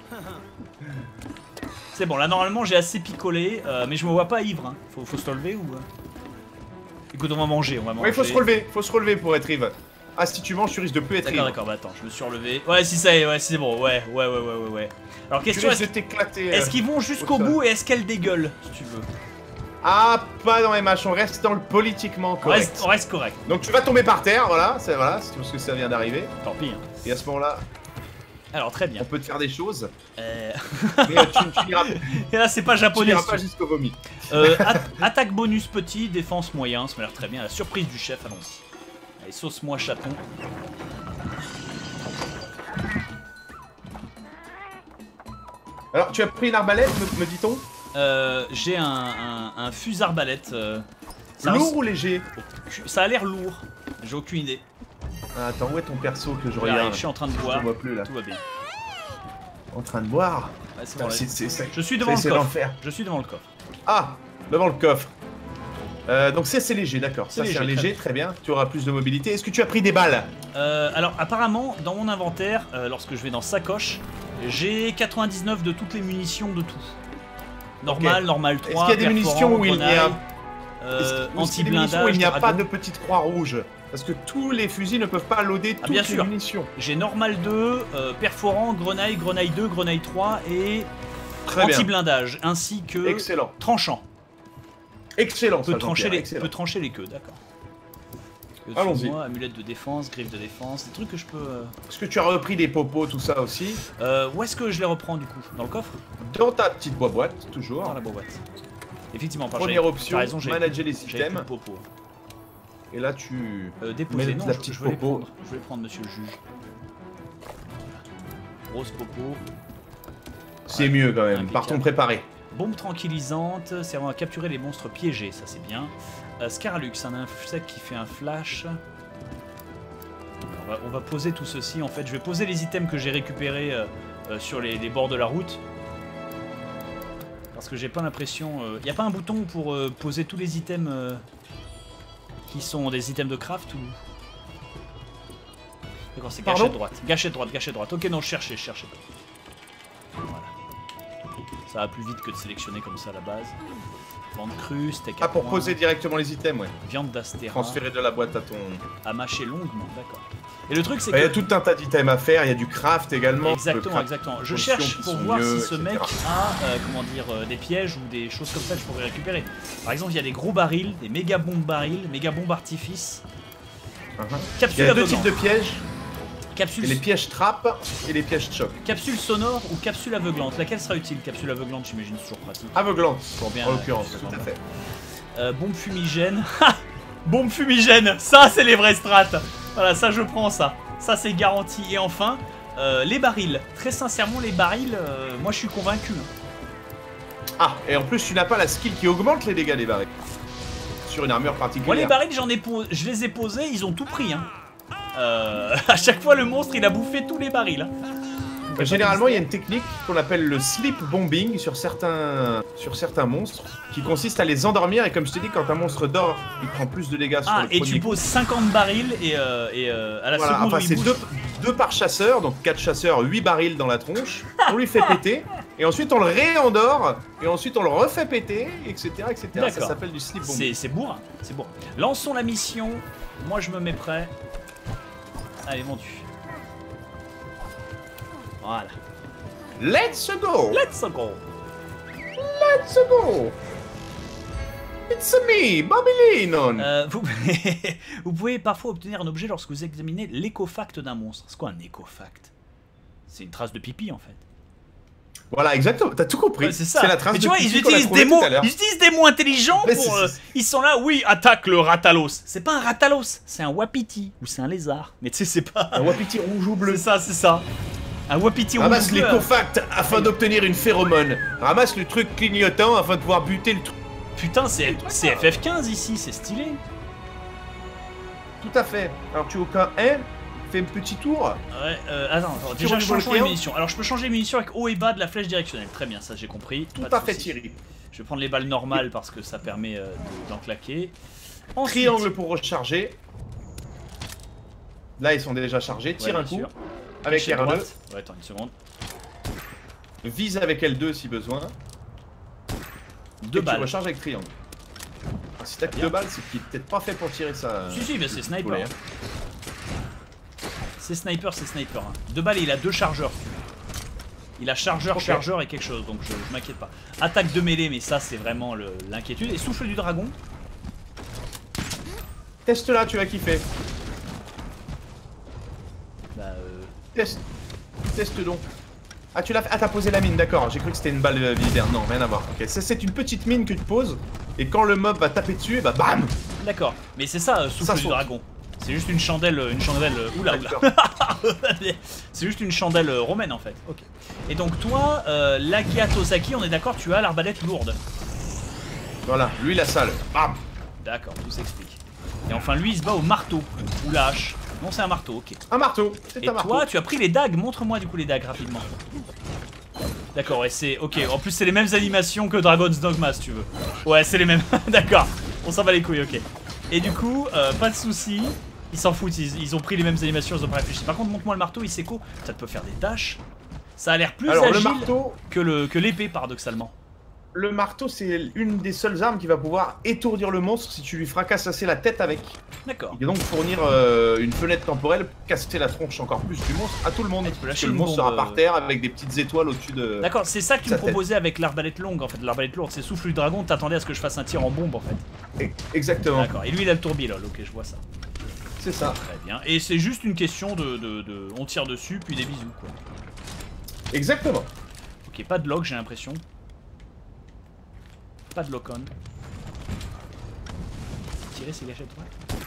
C'est bon, là normalement j'ai assez picolé, euh, mais je me vois pas ivre. Hein. Faut, faut se relever ou... euh Écoute, on va manger, on va manger. Ouais, il faut se relever, faut se relever pour être ivre. Ah, si tu manges, tu risques de peu être D'accord, ivre. d'accord, bah attends, je me suis relevé. Ouais, si ça y est, ouais, c'est bon, ouais, ouais, ouais, ouais, ouais, ouais. Alors, Tu question, risques de est-ce t'éclater. est-ce euh. qu'ils vont jusqu'au au sol. bout et est-ce qu'elles dégueulent, si tu veux? Ah, pas dans les matchs, on reste dans le politiquement On correct. reste, on reste correct, Donc tu vas tomber par terre, voilà, c'est voilà, c'est tout ce que ça vient d'arriver. tant pis. Hein. Et à ce moment-là, Alors, très bien. on peut te faire des choses, Euh... mais euh, tu, tu n'iras Et là, c'est pas tu japonais. n'iras ce pas truc. jusqu'au vomi. Euh, at- attaque bonus petit, défense moyen, ça m'a l'air très bien. La surprise du chef, allons-y. Allez, sauce-moi chaton. Alors, tu as pris une arbalète, me, me dit-on? Euh, J'ai un, un, un fusil arbalète. Euh, ça Lourd res- ou léger? Ça a l'air lourd. J'ai aucune idée. Ah, attends, où est ton perso que je J'arrive, regarde? je suis en train de Je boire. te vois plus là. Tout va bien. En train de boire? Ouais, c'est Ah, bon, c'est- là. c'est- c'est- Je suis devant c'est- le c'est coffre. l'enfer. Je suis devant le coffre. Ah, devant le coffre. Euh, donc ça c'est léger, d'accord. C'est Ça c'est un léger, léger, très bien. Tu auras plus de mobilité. Est-ce que tu as pris des balles? Euh, alors apparemment, dans mon inventaire, euh, lorsque je vais dans sacoche, j'ai quatre-vingt-dix-neuf de toutes les munitions de tout. Normal, Ok. normal Est-ce trois, qu'il y a des munitions perforant, où il n'y a- grenaille, Est-ce euh, qu'il- est-ce qu'il y a des munitions anti-blindage, où il n'y a pas dragon. de petite croix rouge? Parce que tous les fusils ne peuvent pas loader Ah, toutes bien les sûr. munitions. J'ai normal deux, euh, perforant, grenaille, grenaille deux, grenaille trois et Très bien. anti-blindage, ainsi que Excellent. tranchant. Excellent, Peut ça, trancher, Jean-Pierre, les, excellent. peut trancher les queues, d'accord. Allons-y. Moi, amulette de défense, griffe de défense, des trucs que je peux... euh, Est-ce que tu as repris des popos, tout ça aussi? Euh, où est-ce que je les reprends du coup? Dans le coffre? Dans ta petite boîte, toujours. Dans la boîte. Effectivement, par Première j'avais- option, t'as raison, j'avais manager plus- les j'avais plus systèmes. de popo. Et là, tu... Euh, déposer, Mets non, la je, petite je vais les popo. prendre. Je vais les prendre, monsieur le juge. Grosse popo. C'est Ouais, mieux quand même. impeccable. Partons préparés. Bombe tranquillisante, servant à capturer les monstres piégés, ça c'est bien. Euh, Scarlux, un insecte qui fait un flash. On va, on va poser tout ceci en fait. Je vais poser les items que j'ai récupérés euh, euh, sur les, les bords de la route. Parce que j'ai pas l'impression... Il n'y a pas un bouton pour euh, poser tous les items euh, qui sont des items de craft ou... D'accord, c'est Pardon gâchette droite. Gâchette droite, gâchette droite. Ok, non, je cherchais, je cherchais pas. Voilà. Ça va plus vite que de sélectionner comme ça à la base. Viande crue, steak à Ah, pour point, poser directement les items, ouais. viande d'astéra, Transférer de la boîte à ton... à mâcher longuement, d'accord. Et le truc c'est Il y a que... tout un tas d'items à faire, il y a du craft également. Exactement, Le craft- exactement. Je potions cherche qui pour sont voir mieux, si ce et cetera. mec a, euh, comment dire, euh, des pièges ou des choses comme ça que je pourrais récupérer. Par exemple, il y a des gros barils, des méga bombes barils, méga bombes artifice, Uh-huh. Il capsule y a deux types aveuglante, de pièges, capsule, et les pièges trappes et les pièges choc. capsule sonore ou capsule aveuglante. Laquelle sera utile? Capsule aveuglante, j'imagine, c'est toujours pratique. Aveuglante, Pour bien, en l'occurrence, euh, tout à fait. Euh, bombe fumigène. Ha, bombe fumigène, ça c'est les vraies strats. Voilà, ça je prends ça. Ça c'est garanti. Et enfin, euh, les barils. Très sincèrement, les barils, euh, moi je suis convaincu. Ah, et en plus tu n'as pas la skill qui augmente les dégâts des barils. Sur une armure particulière. Moi les barils, j'en ai po- je les ai posés, ils ont tout pris. Hein. Euh, à chaque fois le monstre il a bouffé tous les barils. Hein. Euh, Généralement, il y a une technique qu'on appelle le sleep bombing sur certains, sur certains monstres, qui consiste à les endormir. Et comme je t'ai dit, quand un monstre dort, il prend plus de dégâts sur Ah, le et premier tu coup. poses cinquante barils et, euh, et euh, à la Voilà, seconde enfin où il c'est bouge... deux, deux par chasseur, donc quatre chasseurs, huit barils dans la tronche. On lui fait péter, et ensuite on le réendort, et ensuite on le refait péter, et cetera, et cetera. Ça D'accord. s'appelle du sleep bombing. C'est c'est bourrin, c'est bourrin. Lançons la mission. Moi je me mets prêt. Allez, vendu. Voilà. Let's go! Let's go. Let's go! It's me, Bobby Lennon! Euh, vous, vous pouvez parfois obtenir un objet lorsque vous examinez l'écofact d'un monstre. C'est quoi un écofact? C'est une trace de pipi en fait. Voilà, exactement, t'as tout compris. Ouais, c'est ça. La trace mais tu de vois, ils utilisent des mots, ils utilisent des mots intelligents mais pour. Euh, ils sont là, oui, attaque le Ratalos. C'est pas un Ratalos, c'est un Wapiti ou c'est un lézard. Mais tu sais, c'est pas. Un Wapiti rouge ou bleu. C'est ça, c'est ça. Un Wapiti rouge Ramasse ou bleu. les cofacts afin d'obtenir une phéromone. Ramasse le truc clignotant afin de pouvoir buter le truc. Putain, c'est F F quinze ici, c'est stylé. Tout à fait. Alors tu es au cas un. Fais un petit tour. Ouais, euh, attends, attends déjà changeons les munitions. Alors je peux changer les munitions avec haut et bas de la flèche directionnelle. Très bien, ça j'ai compris. Tout à fait, Thierry. Je vais prendre les balles normales parce que ça permet euh, d'en claquer. Ensuite, triangle pour recharger. Là ils sont déjà chargés. Tire ouais, un coup. Sûr. Avec R deux. Ouais, attends une seconde. Vise avec L deux si besoin. Deux et balles. Tu recharges avec triangle. Alors, si t'as que deux balles, c'est qu'il est peut-être pas fait pour tirer ça. Si, si, mais c'est sniper. Hein. C'est sniper, c'est sniper. Hein. Deux balles et il a deux chargeurs. Il a chargeur, okay. chargeur et quelque chose, donc je, je m'inquiète pas. Attaque de mêlée, mais ça c'est vraiment l'inquiétude. Et souffle du dragon. Teste là, tu vas kiffer. Bah euh... Teste. Teste donc. Ah tu l'as fait. Ah t'as posé la mine, d'accord. J'ai cru que c'était une balle militaire. Non, rien à voir. Ok, c'est une petite mine que tu poses. Et quand le mob va taper dessus, bah bam. D'accord. Mais c'est ça, euh, souffle ça du saute. dragon. C'est juste une chandelle, une chandelle, oula oula. C'est juste une chandelle romaine en fait. Ok. Et donc toi, euh, Lakia Tosaki, on est d'accord, tu as l'arbalète lourde. Voilà, lui la salle. Bam. D'accord, tout s'explique. Et enfin lui, il se bat au marteau ou la hache. Non, c'est un marteau, ok. Un marteau. Et un marteau. Toi, tu as pris les dagues. Montre-moi du coup les dagues rapidement. D'accord, et c'est ok. En plus, c'est les mêmes animations que Dragon's Dogma, si tu veux. Ouais, c'est les mêmes. D'accord. On s'en bat les couilles, ok. Et du coup, euh, pas de soucis. Ils s'en foutent, ils, ils ont pris les mêmes animations, ils ont pas réfléchi. Par contre, montre-moi le marteau, Iseko. Ça te peut faire des dashs. Ça a l'air plus Alors, agile le marteau, que le que l'épée, paradoxalement. Le marteau, c'est une des seules armes qui va pouvoir étourdir le monstre si tu lui fracasses assez la tête avec. D'accord. Et donc fournir euh, une fenêtre temporelle pour casser la tronche encore plus du monstre à tout le monde. Parce que le monstre sera par terre avec des petites étoiles au-dessus de. D'accord, c'est ça que tu me proposais avec l'arbalète longue en fait. L'arbalète lourde, c'est souffle du dragon, t'attendais à ce que je fasse un tir en bombe en fait. Exactement. D'accord, et lui il a le tourbi là, ok, je vois ça. C'est ça. Très bien. Et c'est juste une question de, de, de. On tire dessus, puis des bisous quoi. Exactement. Ok, pas de log, j'ai l'impression. Pas de lock-on. Tirer ces gâchettes, ouais.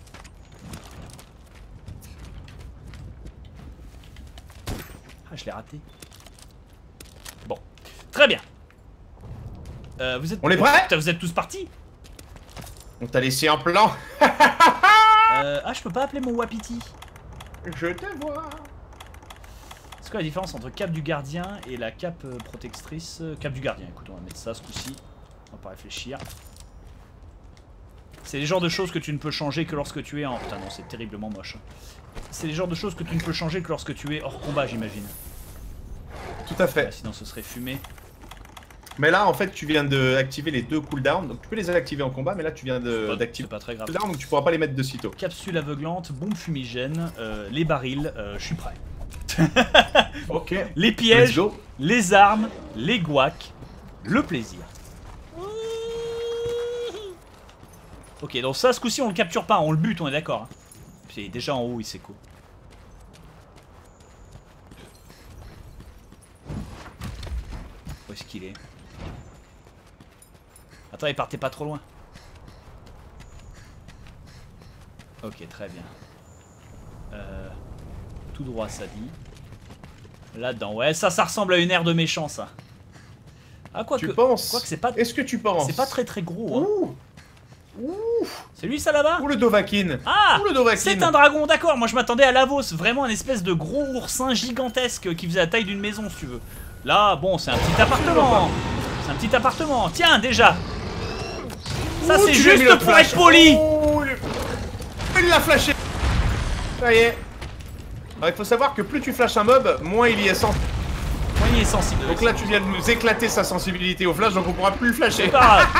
Ah, je l'ai raté. Bon. Très bien. Euh, vous êtes... On est prêts? Putain, vous êtes tous partis? On t'a laissé un plan. euh, Ah, je peux pas appeler mon Wapiti. Je te vois. C'est quoi la différence entre cape du gardien et la cape euh, protectrice? Cape du gardien, écoute, on va mettre ça ce coup-ci. On va pas réfléchir. C'est les genres de choses que tu ne peux changer que lorsque tu es en... Putain non, c'est terriblement moche. C'est les genres de choses que tu ne peux changer que lorsque tu es hors combat, j'imagine. Tout à fait. Ouais, sinon ce serait fumé. Mais là, en fait, tu viens d'activer les deux cooldowns. Donc tu peux les activer en combat, mais là, tu viens d'activer. C'est pas très grave. Donc tu pourras pas les mettre de sitôt. Capsule aveuglante, bombe fumigène, euh, les barils, euh, je suis prêt. Ok. Les pièges, les armes, les guacs, le plaisir. Ok, donc ça, ce coup-ci, on le capture pas, on le bute, on est d'accord. Hein. C'est déjà en haut, il s'est cool. Où est-ce qu'il est? Attends, il partait pas trop loin. Ok, très bien. Euh, tout droit, ça dit. Là-dedans, ouais, ça, ça ressemble à une aire de méchant, ça. Ah, quoi tu que... penses Quoi que c'est pas... Est-ce que tu penses? C'est pas très très gros, hein. Ouh. Ouh. C'est lui ça là-bas? Ou le Dovahkiin. Ah, Ou le Dovahkiin. C'est un dragon, d'accord. Moi je m'attendais à Lavos, vraiment un espèce de gros oursin gigantesque qui faisait la taille d'une maison si tu veux. Là, bon, c'est un petit appartement. C'est un petit appartement. Tiens, déjà. Ça c'est juste pour être poli. Oh, il l'a flashé. Ça y est. Alors, il faut savoir que plus tu flashes un mob, moins il y est sensible. Moins il est sensible. Donc là tu viens de nous éclater sa sensibilité au flash, donc on pourra plus le flasher.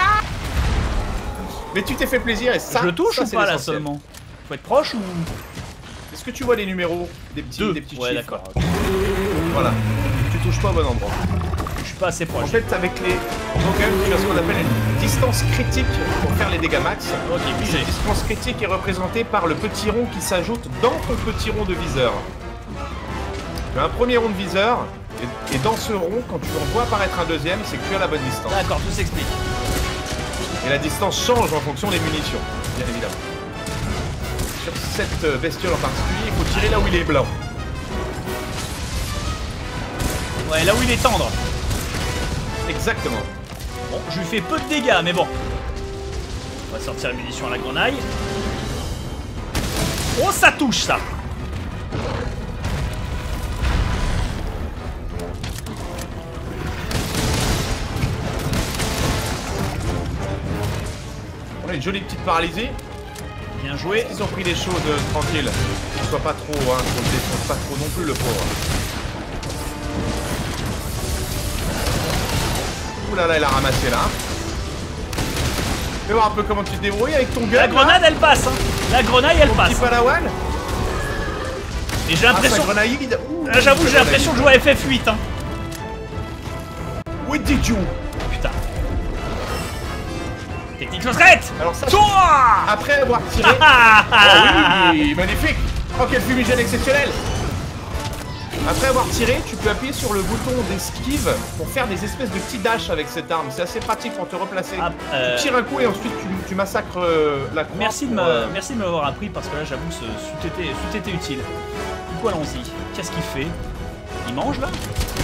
Mais tu t'es fait plaisir et ça. Je touche ça, ou pas là seulement? Faut être proche ou... Est-ce que tu vois les numéros? Des petits, Deux. des petits ouais, chiffres. d'accord. Voilà. Tu touches pas au bon endroit. Je suis pas assez proche. En fait, avec les... Donc tu as ce qu'on appelle une distance critique pour faire les dégâts max. Ok, puis cette distance critique est représentée par le petit rond qui s'ajoute dans ton petit rond de viseur. Tu as un premier rond de viseur Et, et dans ce rond, quand tu en vois apparaître un deuxième, c'est que tu as la bonne distance. D'accord, tout s'explique. Et la distance change en fonction des munitions, bien évidemment. Sur cette bestiole en particulier, il faut tirer là où il est blanc. Ouais, là où il est tendre. Exactement. Bon, je lui fais peu de dégâts, mais bon. On va sortir la munition à la grenaille. Oh, ça touche, ça. On a une jolie petite paralysée. Bien joué. Ils ont pris les choses euh, tranquilles. Qu'il soit pas trop, hein, qu'on le défonce pas trop non plus, le pauvre. Ouh là là, il a ramassé là. Fais voir un peu comment tu te débrouilles avec ton gun. La grenade, là. elle passe. Hein. La grenaille, elle ton passe. Petit palawan. Et j'ai l'impression. Ah, Là, j'avoue, j'ai l'impression de jouer à F F huit. Hein. Où did you? Putain. Technique secrète. Alors ça. Toi. Après avoir tiré. Oh oui, magnifique. Oh, quel fumigène exceptionnel. Après avoir tiré, tu peux appuyer sur le bouton d'esquive pour faire des espèces de petits dash avec cette arme. C'est assez pratique pour te replacer. Ah, euh... Tu tires un coup et ensuite tu, tu massacres euh, la croix. Merci de, pour, me, euh... merci de m'avoir appris parce que là j'avoue ce c'eût été, c'eût été utile. Du coup allons-y. Qu'est-ce qu'il fait? Il mange là?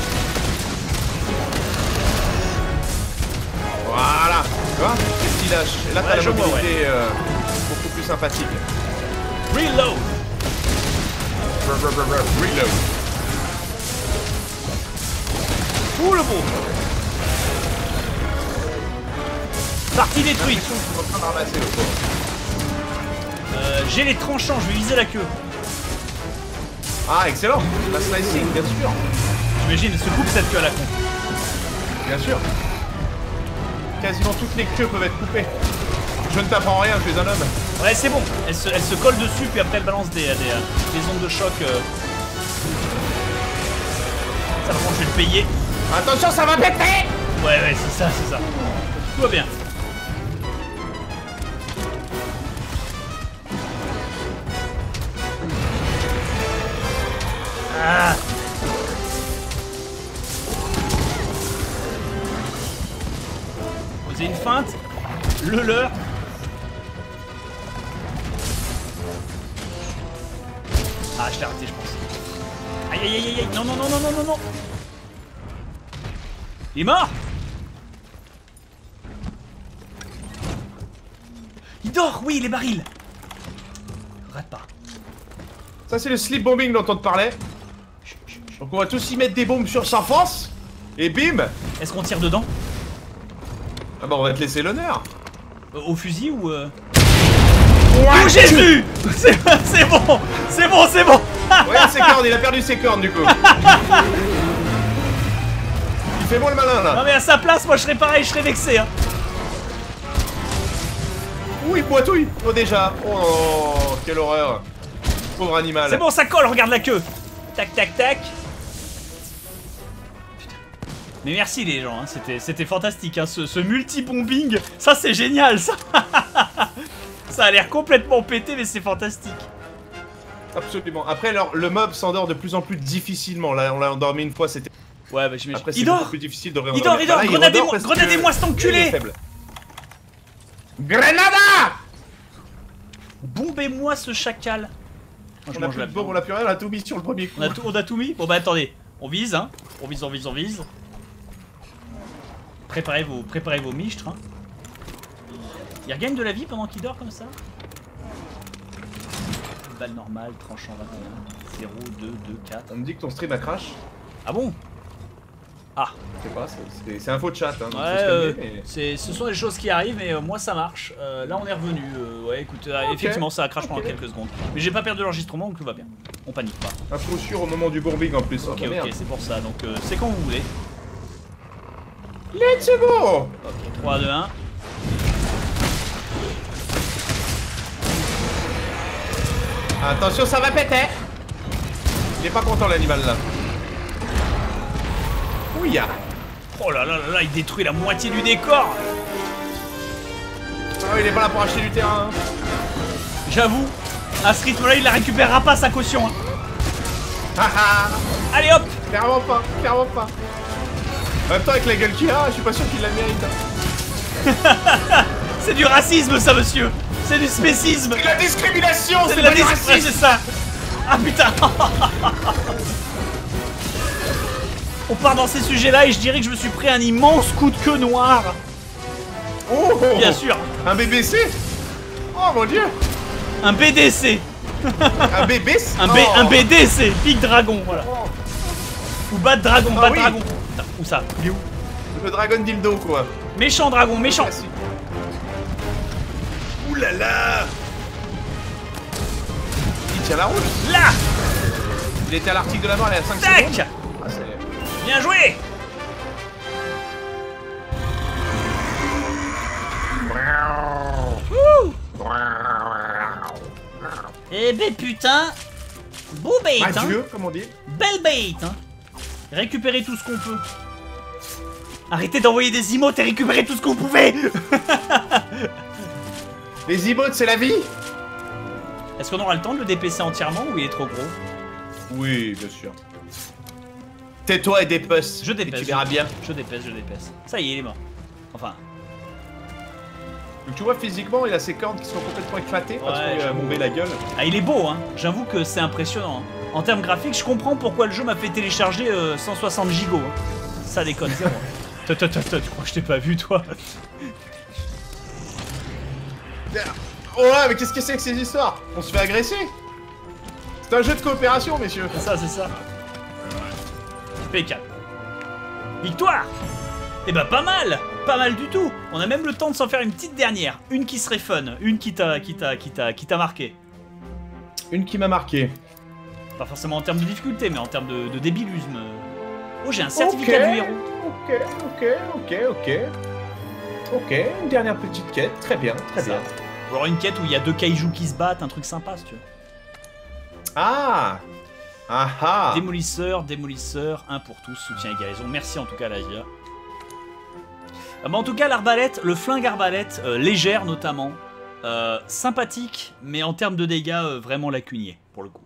Voilà. Tu vois? Des petits dash. Et là ouais, t'as la mobilité vois, ouais. euh, beaucoup plus sympathique. Reload. Reload. Ouh le beau. Partie détruite. Euh, J'ai les tranchants, je vais viser la queue. Ah excellent. La slicing, bien sûr. J'imagine, elle se coupe cette queue à la con. Bien sûr. Quasiment toutes les queues peuvent être coupées. Je ne t'apprends rien, tu es un homme. Ouais c'est bon, elle se, elle se colle dessus puis après elle balance des, des, des ondes de choc. Euh... Ça par contre je vais le payer. Attention, ça va péter! Ouais, ouais, c'est ça, c'est ça. Tout va bien. Ah. Posez une feinte. Le leur. Ah, je l'ai raté, je pense. Aïe, aïe, aïe, aïe, non, non, non, non, non, non, non. Il est mort. Il dort, oui, les barils. Rate pas. Ça c'est le sleep bombing dont on te parlait. Donc on va tous y mettre des bombes sur sa face. Et bim. Est-ce qu'on tire dedans? Ah bah on va te laisser l'honneur. euh, Au fusil ou euh... Oh Jésus. C'est bon. C'est bon, c'est bon. Ouais, ses cornes, il a perdu ses cornes du coup. Il fait bon le malin là. Non mais à sa place, moi je serais pareil, je serais vexé hein. Oui, boitouille. Oh déjà. Oh, quelle horreur. Pauvre animal. C'est bon, ça colle, regarde la queue. Tac, tac, tac. Putain. Mais merci les gens, hein. C'était fantastique, hein. ce, ce multi-bombing. Ça c'est génial, ça. Ça a l'air complètement pété, mais c'est fantastique. Absolument. Après, alors, le mob s'endort de plus en plus difficilement. Là, on l'a endormi une fois, c'était... Ouais, bah j'imagine. Après, c'est il dort. beaucoup plus difficile de Il dort, il dort. Grenadez-moi, grenadez-moi cet enculé. Grenada. Bombez-moi ce chacal. Moi, on a plus de bombe, on a plus rien, on a tout mis sur le premier coup. On a tout, on a tout mis. Bon bah attendez, on vise, hein. On vise, on vise, on vise. Préparez vos, préparez vos michtres, hein. Il regagne de la vie pendant qu'il dort comme ça. Balle normale, tranchant vingt et un. zéro, deux, deux, quatre. On me dit que ton stream a crash. Ah bon? Ah. Je sais pas, c'est un faux chat. Hein, ouais, euh, mais... ce sont des choses qui arrivent et euh, moi ça marche. Euh, là on est revenu. Euh, ouais, écoute, euh, okay. Effectivement ça a crash pendant okay. quelques secondes. Mais j'ai pas perdu l'enregistrement donc tout va bien. On panique pas. Info sûr au moment du bombing en plus. Ok, oh, ok, c'est pour ça. Donc euh, c'est quand vous voulez. Let's go. Ok, trois, deux, un. Attention, ça va péter. Il est pas content l'animal là. Ouya. Oh là là là là, il détruit la moitié du décor. Oh, il est pas là pour acheter du terrain. J'avoue, à ce rythme là il la récupérera pas sa caution. Hein. Allez hop. Clairement pas, clairement pas. En même temps, avec la gueule qu'il a, je suis pas sûr qu'il la mérite. Hein. C'est du racisme, ça, monsieur. C'est du spécisme. C'est de la discrimination, c'est de la la discrimination. c'est ça. Ah putain. On part dans ces sujets-là et je dirais que je me suis pris un immense coup de queue noir. Oh, bien sûr. Un B B C. Oh mon dieu. Un B D C. Un B B C. Un, B, oh. un B D C, Big Dragon, voilà. Oh. Ou Bad Dragon, Ah, Bad oui. Dragon. Putain, où ça? Il est où? Le dragon dildo quoi. Méchant dragon, méchant. Ouh là là. Il tient la route. Là. Il était à l'article de la mort, il est à cinq secondes. Tac. Ah, c'est... Bien joué. Wouh. Eh ben putain. Beau bait, hein. Adieu, comme on dit. Belle bait, hein. Récupérez tout ce qu'on peut. Arrêtez d'envoyer des emotes et récupérez tout ce qu'on pouvait. Les emotes, c'est la vie. Est-ce qu'on aura le temps de le dépecer entièrement ou il est trop gros? Oui, bien sûr. Tais-toi et dépece. Je dépèce. Et tu verras bien. Je dépèce, je dépèce. Ça y est, il est mort. Enfin. Donc tu vois, physiquement, il a ses cornes qui sont complètement éclatées parce Ouais, qu'il a bombé la gueule. Ah, il est beau, hein. J'avoue que c'est impressionnant. Hein. En termes graphiques, je comprends pourquoi le jeu m'a fait télécharger euh, cent soixante gigas. Hein. Ça déconne, zéro. Toi, toi, toi, toi, tu crois que je t'ai pas vu, toi? Oh ouais, mais qu'est-ce que c'est que ces histoires? On se fait agresser. C'est un jeu de coopération, messieurs. C'est ça, c'est ça. Impeccable. Victoire. Eh bah pas mal. Pas mal du tout. On a même le temps de s'en faire une petite dernière. Une qui serait fun. Une qui t'a qui t'a qui t'a qui t'a marqué. Une qui m'a marqué. Pas forcément en termes de difficulté, mais en termes de, de débilusme. Oh, j'ai un certificat okay, du héros. Ok, ok, ok, ok. Ok, une dernière petite quête. Très bien, très Ça. bien. Ou alors une quête où il y a deux kaijus qui se battent, un truc sympa si tu veux. Ah. Ah ah. Démolisseur, démolisseur, un pour tous, soutien et guérison. Merci en tout cas, Lasia. Euh, bah, en tout cas, l'arbalète, le flingue arbalète, euh, légère notamment, euh, sympathique, mais en termes de dégâts, euh, vraiment lacunier pour le coup.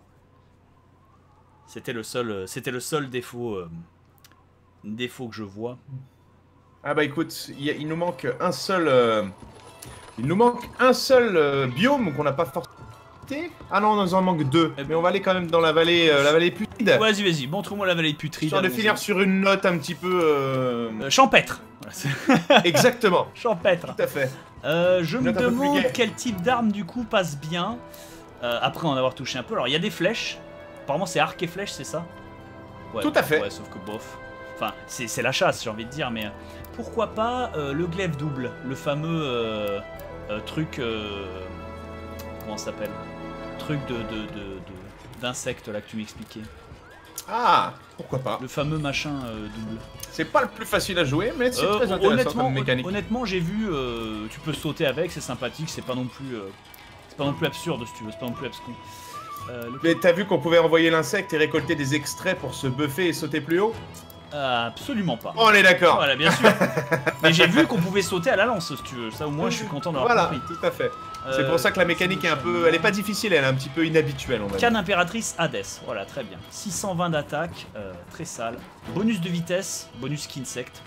C'était le seul, euh, c'était le seul défaut, euh, défaut que je vois. Ah bah écoute, il, y a, il nous manque un seul, euh, il nous manque un seul euh, biome qu'on n'a pas forcément. Ah non, on nous en manque deux. Mais on va aller quand même dans la vallée, euh, la vallée putride. Vas-y, vas-y, montre-moi la vallée putride. Histoire de finir sur une note un petit peu. Euh... Euh, champêtre. Exactement. Champêtre. Tout à fait. Euh, je me Note un peu plus demande gai. quel type d'arme du coup passe bien. Euh, après en avoir touché un peu. Alors il y a des flèches. Apparemment c'est arc et flèche, c'est ça? Ouais, Tout à fait. Ouais, sauf que bof. Enfin, c'est la chasse, j'ai envie de dire, mais euh, pourquoi pas euh, le glaive double, le fameux euh, euh, truc. Euh, comment ça s'appelle? Truc de d'insectes là que tu m'expliquais. Ah, pourquoi pas. Le fameux machin euh, double. C'est pas le plus facile à jouer, mais c'est Euh, très intéressant honnêtement, comme mécanique. honnêtement, j'ai vu, euh, tu peux sauter avec, c'est sympathique, c'est pas non plus, euh, c'est pas non plus absurde si tu veux, c'est pas non plus abscon. Euh, le... Mais t'as vu qu'on pouvait envoyer l'insecte et récolter des extraits pour se buffer et sauter plus haut? Euh, absolument pas. On est d'accord. Voilà, bien sûr. Mais j'ai vu qu'on pouvait sauter à la lance, si tu veux. Ça, au moins, je suis content d'avoir Voilà, compris. tout à fait. Euh, C'est pour ça que la mécanique est un peu, elle est pas difficile, elle est un petit peu inhabituelle, on va dire. Canne impératrice Hades, voilà, très bien. six cent vingt d'attaque, euh, très sale. Bonus de vitesse, bonus qu'insect.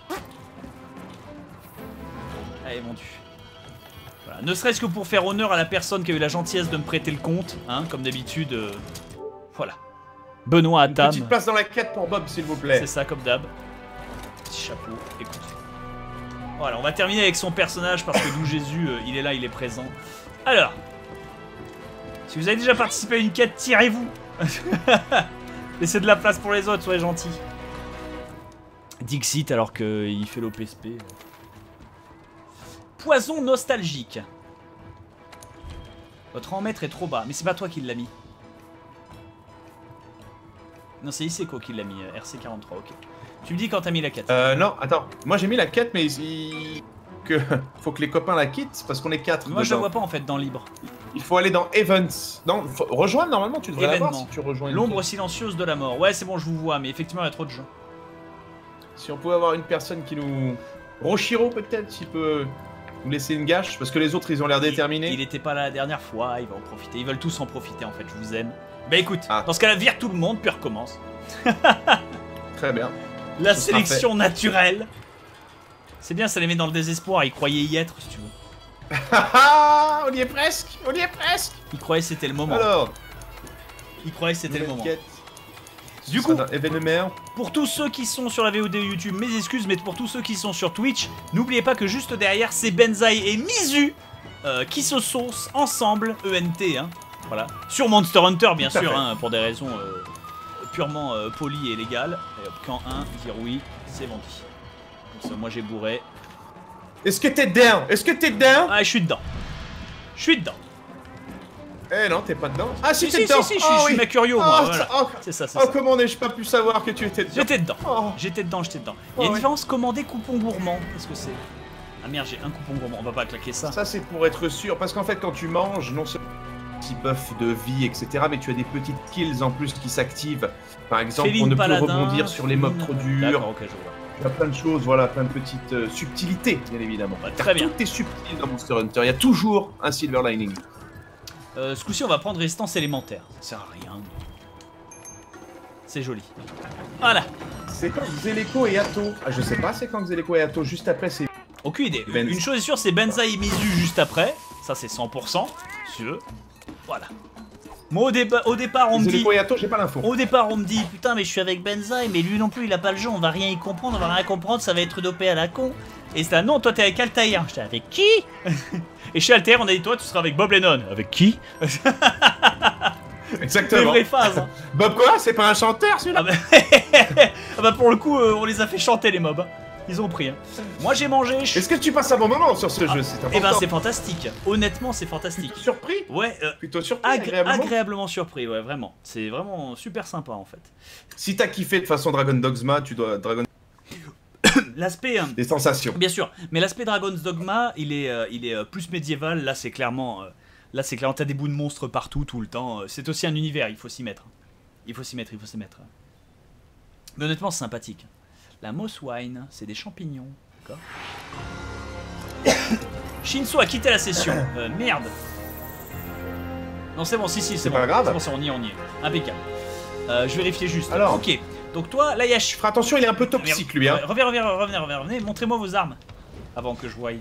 Allez, vendu. Voilà. Ne serait-ce que pour faire honneur à la personne qui a eu la gentillesse de me prêter le compte, hein, comme d'habitude. Euh... Voilà. Benoît Attam. Petite place dans la quête pour Bob, s'il vous plaît. C'est ça, comme d'hab. Petit chapeau, écoute. Voilà, on va terminer avec son personnage parce que d'où Jésus, euh, il est là, il est présent. Alors, si vous avez déjà participé à une quête, tirez-vous. Laissez de la place pour les autres, soyez gentils. Dixit alors qu'il fait l'O P S P. Poison nostalgique. Votre en-maître est trop bas, mais c'est pas toi qui l'as mis. Non, c'est Iseko qui l'a mis, R C quarante-trois, ok. Tu me dis quand t'as mis la quête. Euh, non, attends. Moi j'ai mis la quête, mais il... que... faut que les copains la quittent parce qu'on est quatre. Moi dedans. je la vois pas en fait dans Libre. Il faut aller dans Events. Non, faut... rejoindre normalement, tu devrais la voir si tu rejoins une L'ombre quête. silencieuse de la mort. Ouais, c'est bon, je vous vois, mais effectivement, il y a trop de gens. Si on pouvait avoir une personne qui nous... Roshiro peut-être, s'il peut nous laisser une gâche, parce que les autres ils ont l'air déterminés. Il, il était pas là la dernière fois, il va en profiter. Ils veulent tous en profiter en fait, je vous aime. Bah écoute, Ah. dans ce cas-là, vire tout le monde, puis recommence. Très bien. La sélection naturelle. C'est bien, ça les met dans le désespoir. Ils croyaient y être, si tu veux. On y est presque. On y est presque. Ils croyaient que c'était le moment. Alors. Ils croyaient que c'était le moment. Quête. Du coup, événement. Pour tous ceux qui sont sur la V O D YouTube, mes excuses, mais pour tous ceux qui sont sur Twitch, n'oubliez pas que juste derrière, c'est Benzaï et Mizu euh, qui se saucent ensemble, E N T, hein, voilà. Sur Monster Hunter, bien Tout sûr, hein, pour des raisons euh, purement euh, polies et légales. Et hop, quand un, dire oui, c'est vendu. Comme ça, moi j'ai bourré. Est-ce que t'es dedans? Est-ce que t'es dedans? Ah, je suis dedans. Je suis dedans. Eh non, t'es pas dedans. Ah si, si, t'es si, dedans. Si, si, oh, je suis oui. Macurio, moi, oh, voilà. Oh, c'est ça, c'est oh, ça. comment n'ai-je pas pu savoir que tu étais dedans? J'étais dedans. Oh. J'étais dedans, j'étais dedans. Il y a oh, une ouais. différence commandé coupon gourmand. Qu'est-ce que c'est? Ah merde, j'ai un coupon gourmand. On va pas claquer ça. Ça, c'est pour être sûr. Parce qu'en fait, quand tu manges, non seulement petit buff de vie, et cetera, mais tu as des petites kills en plus qui s'activent. Par exemple, Féline on ne Paladin, peut rebondir sur les mobs trop durs. D'accord, ok, je vois. Il y a plein de choses, voilà, plein de petites euh, subtilités, bien évidemment. Bah, très bien. Tout est subtil dans Monster Hunter. Il y a toujours un silver lining. Euh, ce coup-ci, on va prendre résistance élémentaire. Ça sert à rien. C'est joli. Voilà. C'est quand Xeleko et Atto. Ah, je sais pas, c'est quand Xeleko et Atto. Juste après, c'est. Aucune idée. Benz. Une chose est sûre, c'est Benzaï et Mizu juste après. Ça, c'est cent pour cent. Si tu veux. Voilà. Moi, au, déba au départ, on me dit. Xeleko et Atto, j'ai pas l'info. Au départ, on me dit putain, mais je suis avec Benzaï, mais lui non plus, il a pas le jeu. On va rien y comprendre, on va rien comprendre. Ça va être dopé à la con. Et c'est là, non, toi, t'es avec Altair. J'étais avec qui? Et chez Altair, on a dit, toi, tu seras avec Bob Lennon. Avec qui? Exactement. C'est vraie phase. Hein. Bob quoi? C'est pas un chanteur celui-là? Ah bah... ah bah pour le coup, euh, on les a fait chanter les mobs. Ils ont pris. Hein. Moi j'ai mangé. Est-ce que tu passes un bon moment sur ce ah. jeu? C'est important. Eh ben c'est fantastique. Honnêtement, c'est fantastique. Plutôt surpris? Ouais. Euh, Plutôt surpris. Agré agréablement. agréablement surpris, ouais, vraiment. C'est vraiment super sympa en fait. Si t'as kiffé de façon Dragon Dogma, tu dois Dragon. L'aspect. Euh, Des sensations. Bien sûr. Mais l'aspect Dragon's Dogma, il est, euh, il est euh, plus médiéval. Là, c'est clairement. Euh, Là, c'est clairement, t'as des bouts de monstres partout, tout le temps. C'est aussi un univers, il faut s'y mettre. Il faut s'y mettre, il faut s'y mettre. Mais honnêtement, c'est sympathique. La moss wine, c'est des champignons. D'accord. Shinso a quitté la session. Euh, merde. Non, c'est bon, si, si, c'est bon. pas grave. C'est bon, c'est on y est, on y est. Impeccable. Euh, je vérifie juste. Alors. Ok. Donc toi, là, il y a... Fais attention, il est un peu toxique, lui. Hein. Reviens, reviens, reviens, reviens, revenez. Montrez-moi vos armes. Avant que je voie.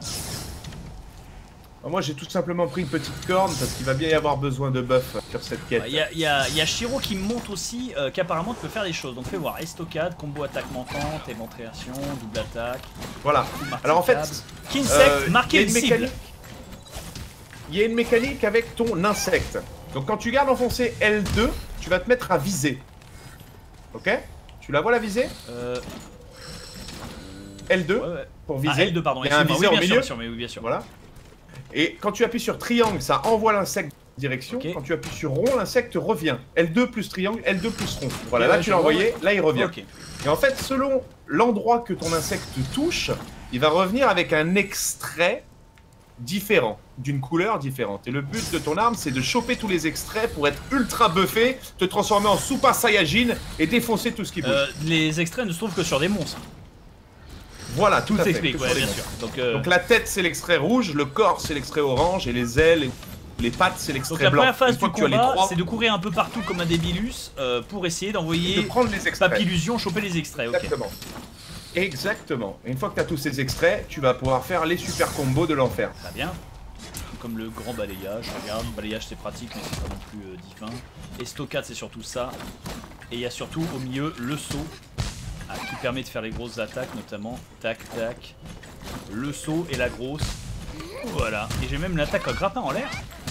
Moi j'ai tout simplement pris une petite corne parce qu'il va bien y avoir besoin de buff sur cette quête. Il y, y, y a Shiro qui me montre aussi euh, qu'apparemment tu peux faire des choses. Donc fais voir, estocade, combo attaque manquante, éventration, double attaque. Voilà. Alors en fait, Kinsect, euh, marquer une cible. Il y a une mécanique avec ton insecte. Donc quand tu gardes enfoncé L deux, tu vas te mettre à viser. Ok? Tu la vois la visée? euh... L deux ouais, ouais. Pour viser. Ah, L deux, pardon. Il y a un viseur oui, au milieu. Sûr, sûr, mais oui, bien sûr. Voilà. Et quand tu appuies sur triangle, ça envoie l'insecte en direction. Okay. Quand tu appuies sur rond, l'insecte revient. L deux plus triangle, L deux plus rond. Voilà, okay, là tu l'as envoyé, là il revient. Okay. Et en fait, selon l'endroit que ton insecte touche, il va revenir avec un extrait différent, d'une couleur différente. Et le but de ton arme, c'est de choper tous les extraits pour être ultra buffé, te transformer en Super Saiyajin et défoncer tout ce qui bouge. Euh, les extraits ne se trouvent que sur des monstres. Voilà, tout, tout à s'explique, fait, ouais, bien sûr. Donc, euh... Donc la tête c'est l'extrait rouge, le corps c'est l'extrait orange et les ailes, les pattes c'est l'extrait blanc. Donc la première phase du combat, c'est de courir un peu partout comme un débilus euh, pour essayer d'envoyer de prendre les extraits. Papillusion, choper les extraits. Exactement. Okay. Exactement. Et une fois que tu as tous ces extraits, tu vas pouvoir faire les super combos de l'enfer. Très bien. Comme le grand balayage, regarde, balayage c'est pratique mais c'est pas non plus euh, divin. Et stockade c'est surtout ça. Et il y a surtout au milieu le saut. Ah, qui permet de faire les grosses attaques, notamment tac tac, le saut et la grosse. Voilà. Et j'ai même l'attaque à grappin en l'air.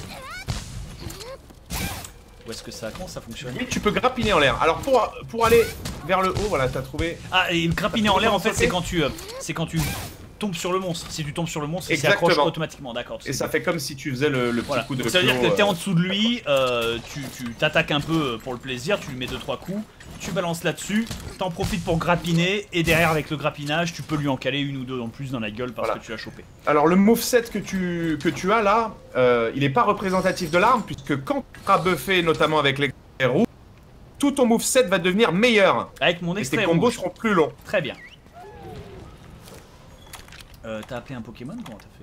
Où est-ce que ça, comment ça fonctionne? Oui, tu peux grappiner en l'air. Alors pour, pour aller vers le haut, voilà, t'as trouvé. Ah, et grappiner en l'air en fait, c'est quand tu, euh, c'est quand tu tombes sur le monstre. Si tu tombes sur le monstre, il s'accroche automatiquement, d'accord. Et ça fait comme si tu faisais le, le petit voilà. coup de. Donc, ça veut dire que t'es en dessous de lui, euh, tu t'attaques un peu pour le plaisir, tu lui mets deux trois coups. Tu balances là-dessus, t'en profites pour grappiner, et derrière avec le grappinage, tu peux lui en caler une ou deux en plus dans la gueule parce voilà. que tu l'as chopé. Alors le moveset que tu, que tu as là, euh, il n'est pas représentatif de l'arme, puisque quand tu seras buffé, notamment avec l'extrait rouge, tout ton moveset va devenir meilleur. Avec mon extrait rouge. Et tes combos rouge. seront plus longs. Très bien. Euh, t'as appelé un Pokémon? Comment t'as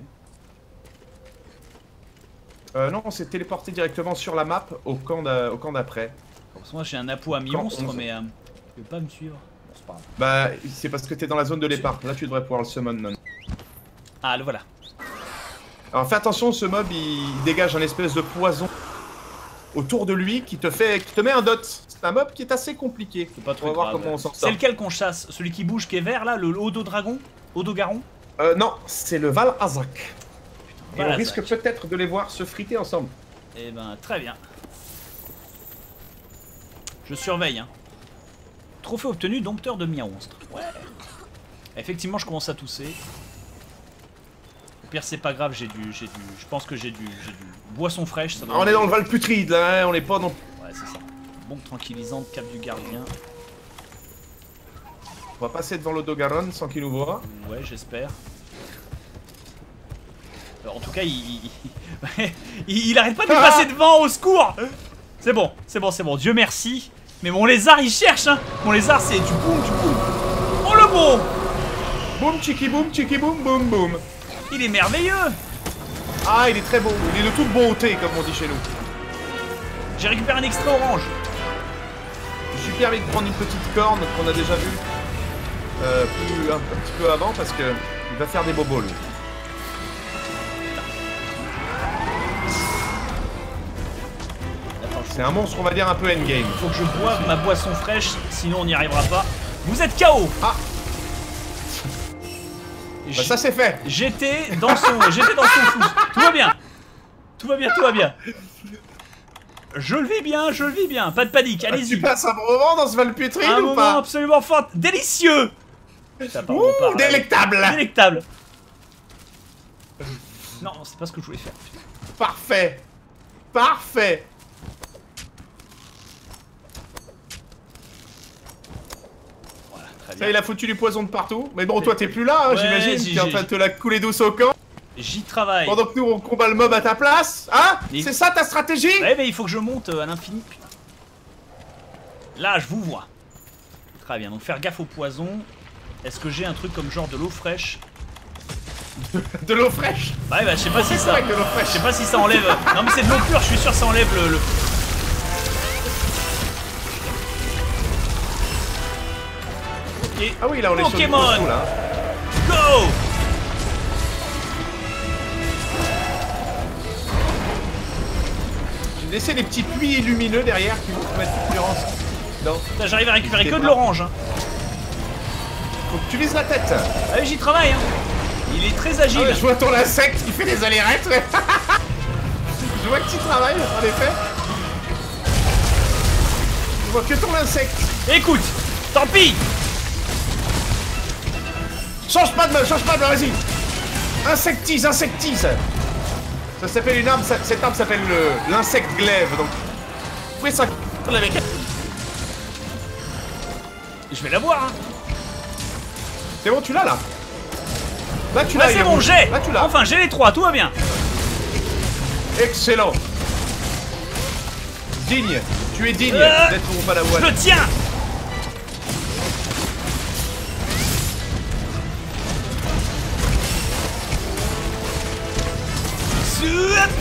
fait? euh, Non, on s'est téléporté directement sur la map au camp d'après. Moi j'ai un appôt à mi-monstre mais euh, il veut pas me suivre. c'est pas grave. Bah, c'est parce que t'es dans la zone de l'épargne. Là, tu devrais pouvoir le summon. Non. Ah, le voilà. Alors, fais attention, ce mob, il dégage un espèce de poison autour de lui qui te fait, qui te met un dot. C'est un mob qui est assez compliqué. C'est pas trop On va voir grave. comment on s'en sort. C'est lequel qu'on chasse? Celui qui bouge, qui est vert là, le Odo Dragon? Odo Garon? Euh, non, c'est le Val Azak. Et Val on risque Azak. peut-être de les voir se friter ensemble. Eh ben, très bien. Je surveille, hein. Trophée obtenu, dompteur de monstre. Ouais. Effectivement, je commence à tousser. Au pire, c'est pas grave, j'ai du, j'ai du, je pense que j'ai du, j'ai du boisson fraîche. Ça doit On est dans le Val Putride là, hein, on est pas dans. Ouais, c'est ça. Bombe tranquillisante, cap du gardien. On va passer devant l'Odogaron sans qu'il nous voit. Ouais, j'espère. Alors, en tout cas, il, il, il, il arrête pas de passer devant, au secours. C'est bon, c'est bon, c'est bon. Dieu merci. Mais mon lézard, il cherche, hein. Mon lézard, c'est du boum, du boum. Oh le bon. Boum, chiki boum, chiki boum, boum, boum. Il est merveilleux. Ah, il est très beau. Il est de toute beauté, comme on dit chez nous. J'ai récupéré un extrait orange. Je me suis permis de prendre une petite corne qu'on a déjà vue euh, plus, un, un petit peu avant parce que il va faire des bobos lui. C'est un monstre, on va dire, un peu endgame. Faut que je boive ma boisson fraîche, sinon on n'y arrivera pas. Vous êtes K O. Ah. Bah ça c'est fait. J'étais dans son, j'étais dans son fou. Tout va bien. Tout va bien, tout va bien. Je le vis bien, je le vis bien. Pas de panique, allez-y. Tu passes un bon moment dans ce Valputride Un ou moment pas? absolument fort, délicieux. Putain, pardon, Ouh, par là. délectable. Délectable. Non, c'est pas ce que je voulais faire. Parfait. Parfait. Voilà, très Ça, bien. il a foutu du poison de partout. Mais bon, toi, t'es plus là, hein, Ouais, j'imagine. j'ai- Tu es en j'ai- train de te la couler douce au camp. J'y travaille. Pendant que nous, on combat le mob à ta place. Hein? Mais- C'est ça ta stratégie? Ouais, mais il faut que je monte euh, à l'infini. Putain. Là, je vous vois. Très bien, donc faire gaffe au poison. Est-ce que j'ai un truc comme genre de l'eau fraîche? De l'eau fraîche. Ouais, bah je sais pas si ça. Avec de l'eau Je fraîche. sais pas si ça enlève. Non, mais c'est de l'eau pure, je suis sûr que ça enlève le. le... Ok. Ah oui, là, on est sur du Pokémon. poisson, là. Go! J'ai laissé les petits puits lumineux derrière qui vont te mettre concurrence. Non. Putain, j'arrive à récupérer que de l'orange. Hein. Faut que tu vises la tête. Ah oui, j'y travaille. Hein. Il est très agile. Ah ouais, je vois ton insecte qui fait des allers-retours. Ouais. Je vois que tu travailles, en effet. Je vois que ton insecte. Écoute, tant pis. Change pas de meuf, change pas de meuf, vas-y. Insectise, insectise. Ça s'appelle une arme, ça, cette arme s'appelle l'insecte glaive. Donc, vous pouvez ça avec. Je vais la voir. Hein. C'est bon, tu l'as là. Là, tu l'as. Là, il c'est est bon, rouge. j'ai. Là, tu l'as. Enfin, j'ai les trois, tout va bien. Excellent. Digne. Tu es digne Euh, d'être mon padawan. Je le tiens. Zup.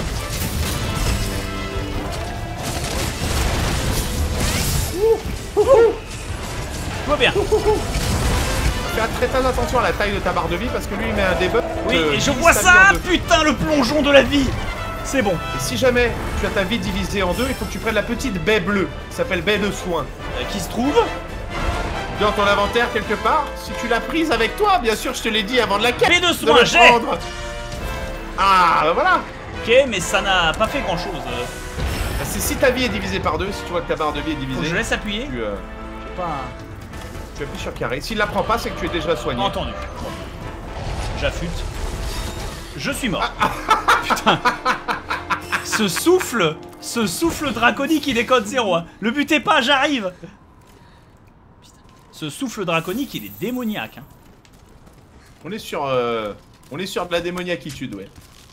Tout va bien. Fais très très attention à la taille de ta barre de vie parce que lui il met un debuff. Oui, de et je divise vois ta ça. vie en deux. Putain, le plongeon de la vie. C'est bon. Et si jamais tu as ta vie divisée en deux, il faut que tu prennes la petite baie bleue qui s'appelle baie de soin. Euh, qui se trouve? Dans ton inventaire quelque part, si tu l'as prise avec toi, bien sûr, je te l'ai dit avant de la quête. Baie de de soin, le j'ai. prendre. Ah, bah voilà. Ok, mais ça n'a pas fait grand chose. Bah, c'est si ta vie est divisée par deux, si tu vois que ta barre de vie est Faut que divisée, je laisse appuyer. tu, euh, J'ai pas. tu appuies sur carré. S'il la prend pas, c'est que tu es déjà soigné. Entendu. Bon. J'affûte. Je suis mort. Putain. Ce souffle, ce souffle draconique, il est code zéro. Hein. Le butez pas, j'arrive. Putain. Ce souffle draconique, il est démoniaque. Hein. On est sur, euh, on est sur de la démoniaquitude, ouais.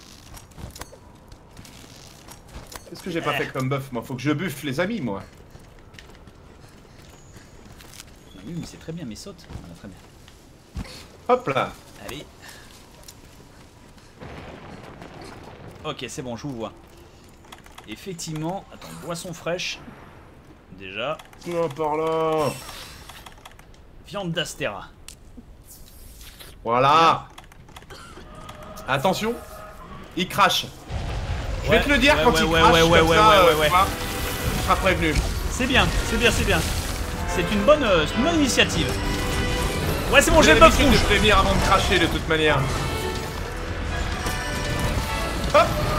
Qu'est-ce que j'ai pas Eh. fait comme buff, moi? Faut que je buffe les amis, moi. Oui, mais c'est très bien, mais saute. Voilà, très bien. Hop là. Allez. Ok, c'est bon, je vous vois. Effectivement, attends, boisson fraîche. Déjà. Non, par là. Viande d'Astera. Voilà. Attention. Il crache. Je Ouais, vais te le dire ouais, quand ouais, il ouais, crache ouais, comme ouais, ça, ouais, euh, ouais, ouais. tu vois, tu seras prévenu. C'est bien, c'est bien, c'est bien. C'est une bonne, euh, une bonne initiative. Ouais, c'est bon, j'ai J'ai le buff l'habitude rouge. de prévenir avant de cracher de toute manière. Hop.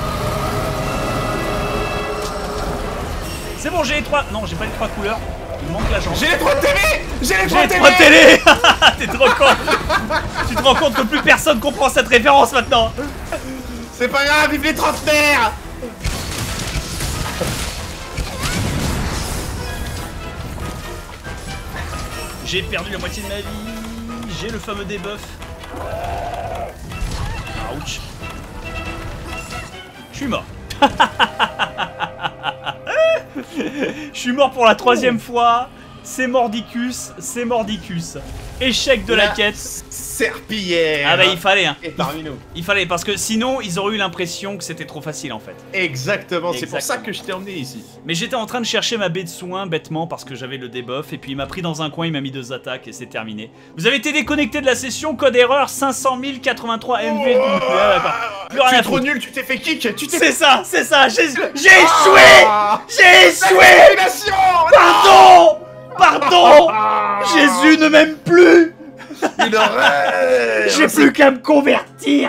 C'est bon, j'ai les trois... Non, j'ai pas les trois couleurs. Il me manque la jambe. J'ai les trois télé. J'ai les J'ai trois les télé. trois télé. T'es trop con. Tu te rends compte que plus personne comprend cette référence maintenant. C'est pas grave, vive les trentenaires. J'ai perdu la moitié de ma vie. J'ai le fameux debuff. Ouch. Je suis mort. Je suis mort pour la troisième fois. C'est mordicus, c'est mordicus. Échec de la, la quête. Serpillière. Ah bah il fallait hein. Et parmi nous. Il fallait parce que sinon ils auraient eu l'impression que c'était trop facile en fait. Exactement, c'est pour ça Exactement. que je t'ai emmené ici. Mais j'étais en train de chercher ma baie de soin bêtement parce que j'avais le debuff et puis il m'a pris dans un coin, il m'a mis deux attaques et c'est terminé. Vous avez été déconnecté de la session, code erreur cinq cent mille quatre-vingt-trois M V. Oh, ah, d'accord. Plus rien tu à es trop foutre. nul, tu t'es fait kick, tu t'es C'est ça, c'est ça, j'ai j'ai Ah, échoué. J'ai échoué. Manipulation. Pardon. Pardon. Jésus ne m'aime plus. Une horreur. J'ai plus qu'à me convertir.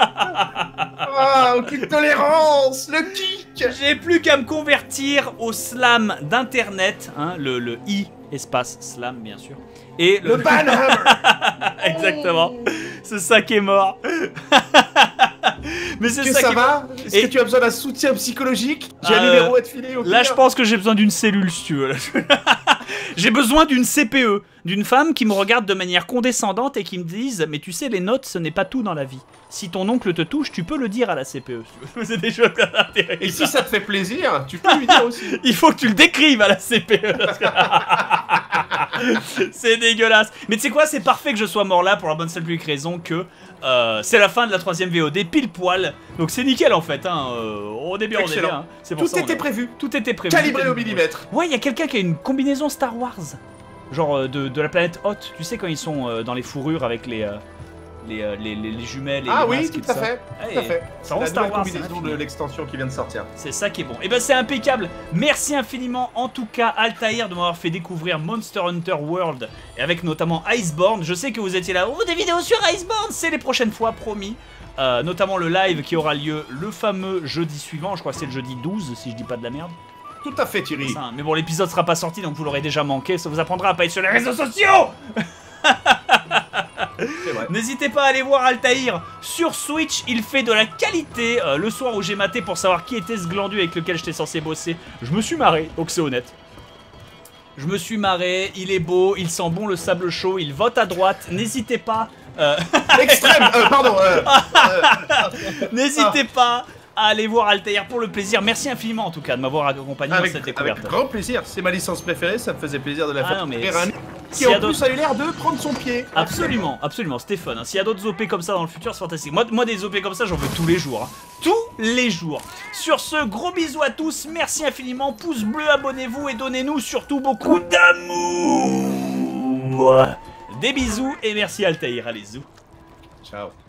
Ah, aucune tolérance, le kick. J'ai plus qu'à me convertir au slam d'internet, hein, le, le i espace slam bien sûr. Et Le banhammer. Exactement. C'est ça qui est mort. Mais c'est Que ça, ça qui va? Est-ce Et- que tu as besoin d'un soutien psychologique? J'ai un Euh, numéro à te filer au Là, pire. je pense que j'ai besoin d'une cellule, si tu veux. là. J'ai besoin d'une C P E, d'une femme qui me regarde de manière condescendante et qui me dise « Mais tu sais, les notes, ce n'est pas tout dans la vie. Si ton oncle te touche, tu peux le dire à la C P E. » C'est des choses intéressants. Et si ça te fait plaisir, tu peux lui dire aussi. Il faut que tu le décrives à la C P E. parce que- C'est dégueulasse. Mais tu sais quoi, c'est parfait que je sois mort là pour la bonne seule unique raison que euh, c'est la fin de la troisième V O D, pile poil. Donc c'est nickel en fait. Hein. Euh, on est bien, on est Excellent. bien. hein. C'est pour Tout ça, on était est- prévu. Tout était prévu. Calibré Tout au était- millimètre. Ouais, il y a quelqu'un qui a une combinaison Star Wars. Genre euh, de, de la planète Hoth. Tu sais quand ils sont euh, dans les fourrures avec les, euh, les, euh, les, les, les jumelles et Ah les oui, masques tout et à ça. fait. Ah, Tout à et fait. ça C'est rend la Star nouvelle Wars. ça combinaison va de finir. l'extension qui vient de sortir. C'est ça qui est bon. Et ben c'est impeccable. Merci infiniment en tout cas Altaïr de m'avoir fait découvrir Monster Hunter World et avec notamment Iceborne. Je sais que vous étiez là. Oh, des vidéos sur Iceborne, c'est les prochaines fois, promis. Euh, notamment le live qui aura lieu le fameux jeudi suivant. Je crois que c'est le jeudi douze si je dis pas de la merde. Tout à fait, Thierry. Ça, hein. Mais bon, l'épisode sera pas sorti donc vous l'aurez déjà manqué. Ça vous apprendra à pas être sur les réseaux sociaux. C'est vrai. N'hésitez pas à aller voir Altaïr sur Switch, il fait de la qualité. Euh, le soir où j'ai maté pour savoir qui était ce glandu avec lequel j'étais censé bosser, je me suis marré, donc c'est honnête. Je me suis marré, il est beau, il sent bon le sable chaud, il vote à droite, n'hésitez pas... euh, Extrême. euh, pardon. euh, euh, N'hésitez pas à aller voir Altaïr pour le plaisir. Merci infiniment en tout cas de m'avoir accompagné avec, dans cette avec découverte. grand plaisir. C'est ma licence préférée. Ça me faisait plaisir de la Ah faire non, mais découvrir à un si- qui s'il y a en plus d'autres- a eu l'air de prendre son pied. Absolument, absolument, c'était fun. Hein. S'il y a d'autres O P comme ça dans le futur, c'est fantastique. Moi, moi des O P comme ça, j'en veux tous les jours. Hein. Tous les jours. Sur ce, gros bisous à tous. Merci infiniment. Pouce bleu, abonnez-vous et donnez-nous surtout beaucoup d'amour. Des bisous et merci Altaïr. Allez, zou. Ciao.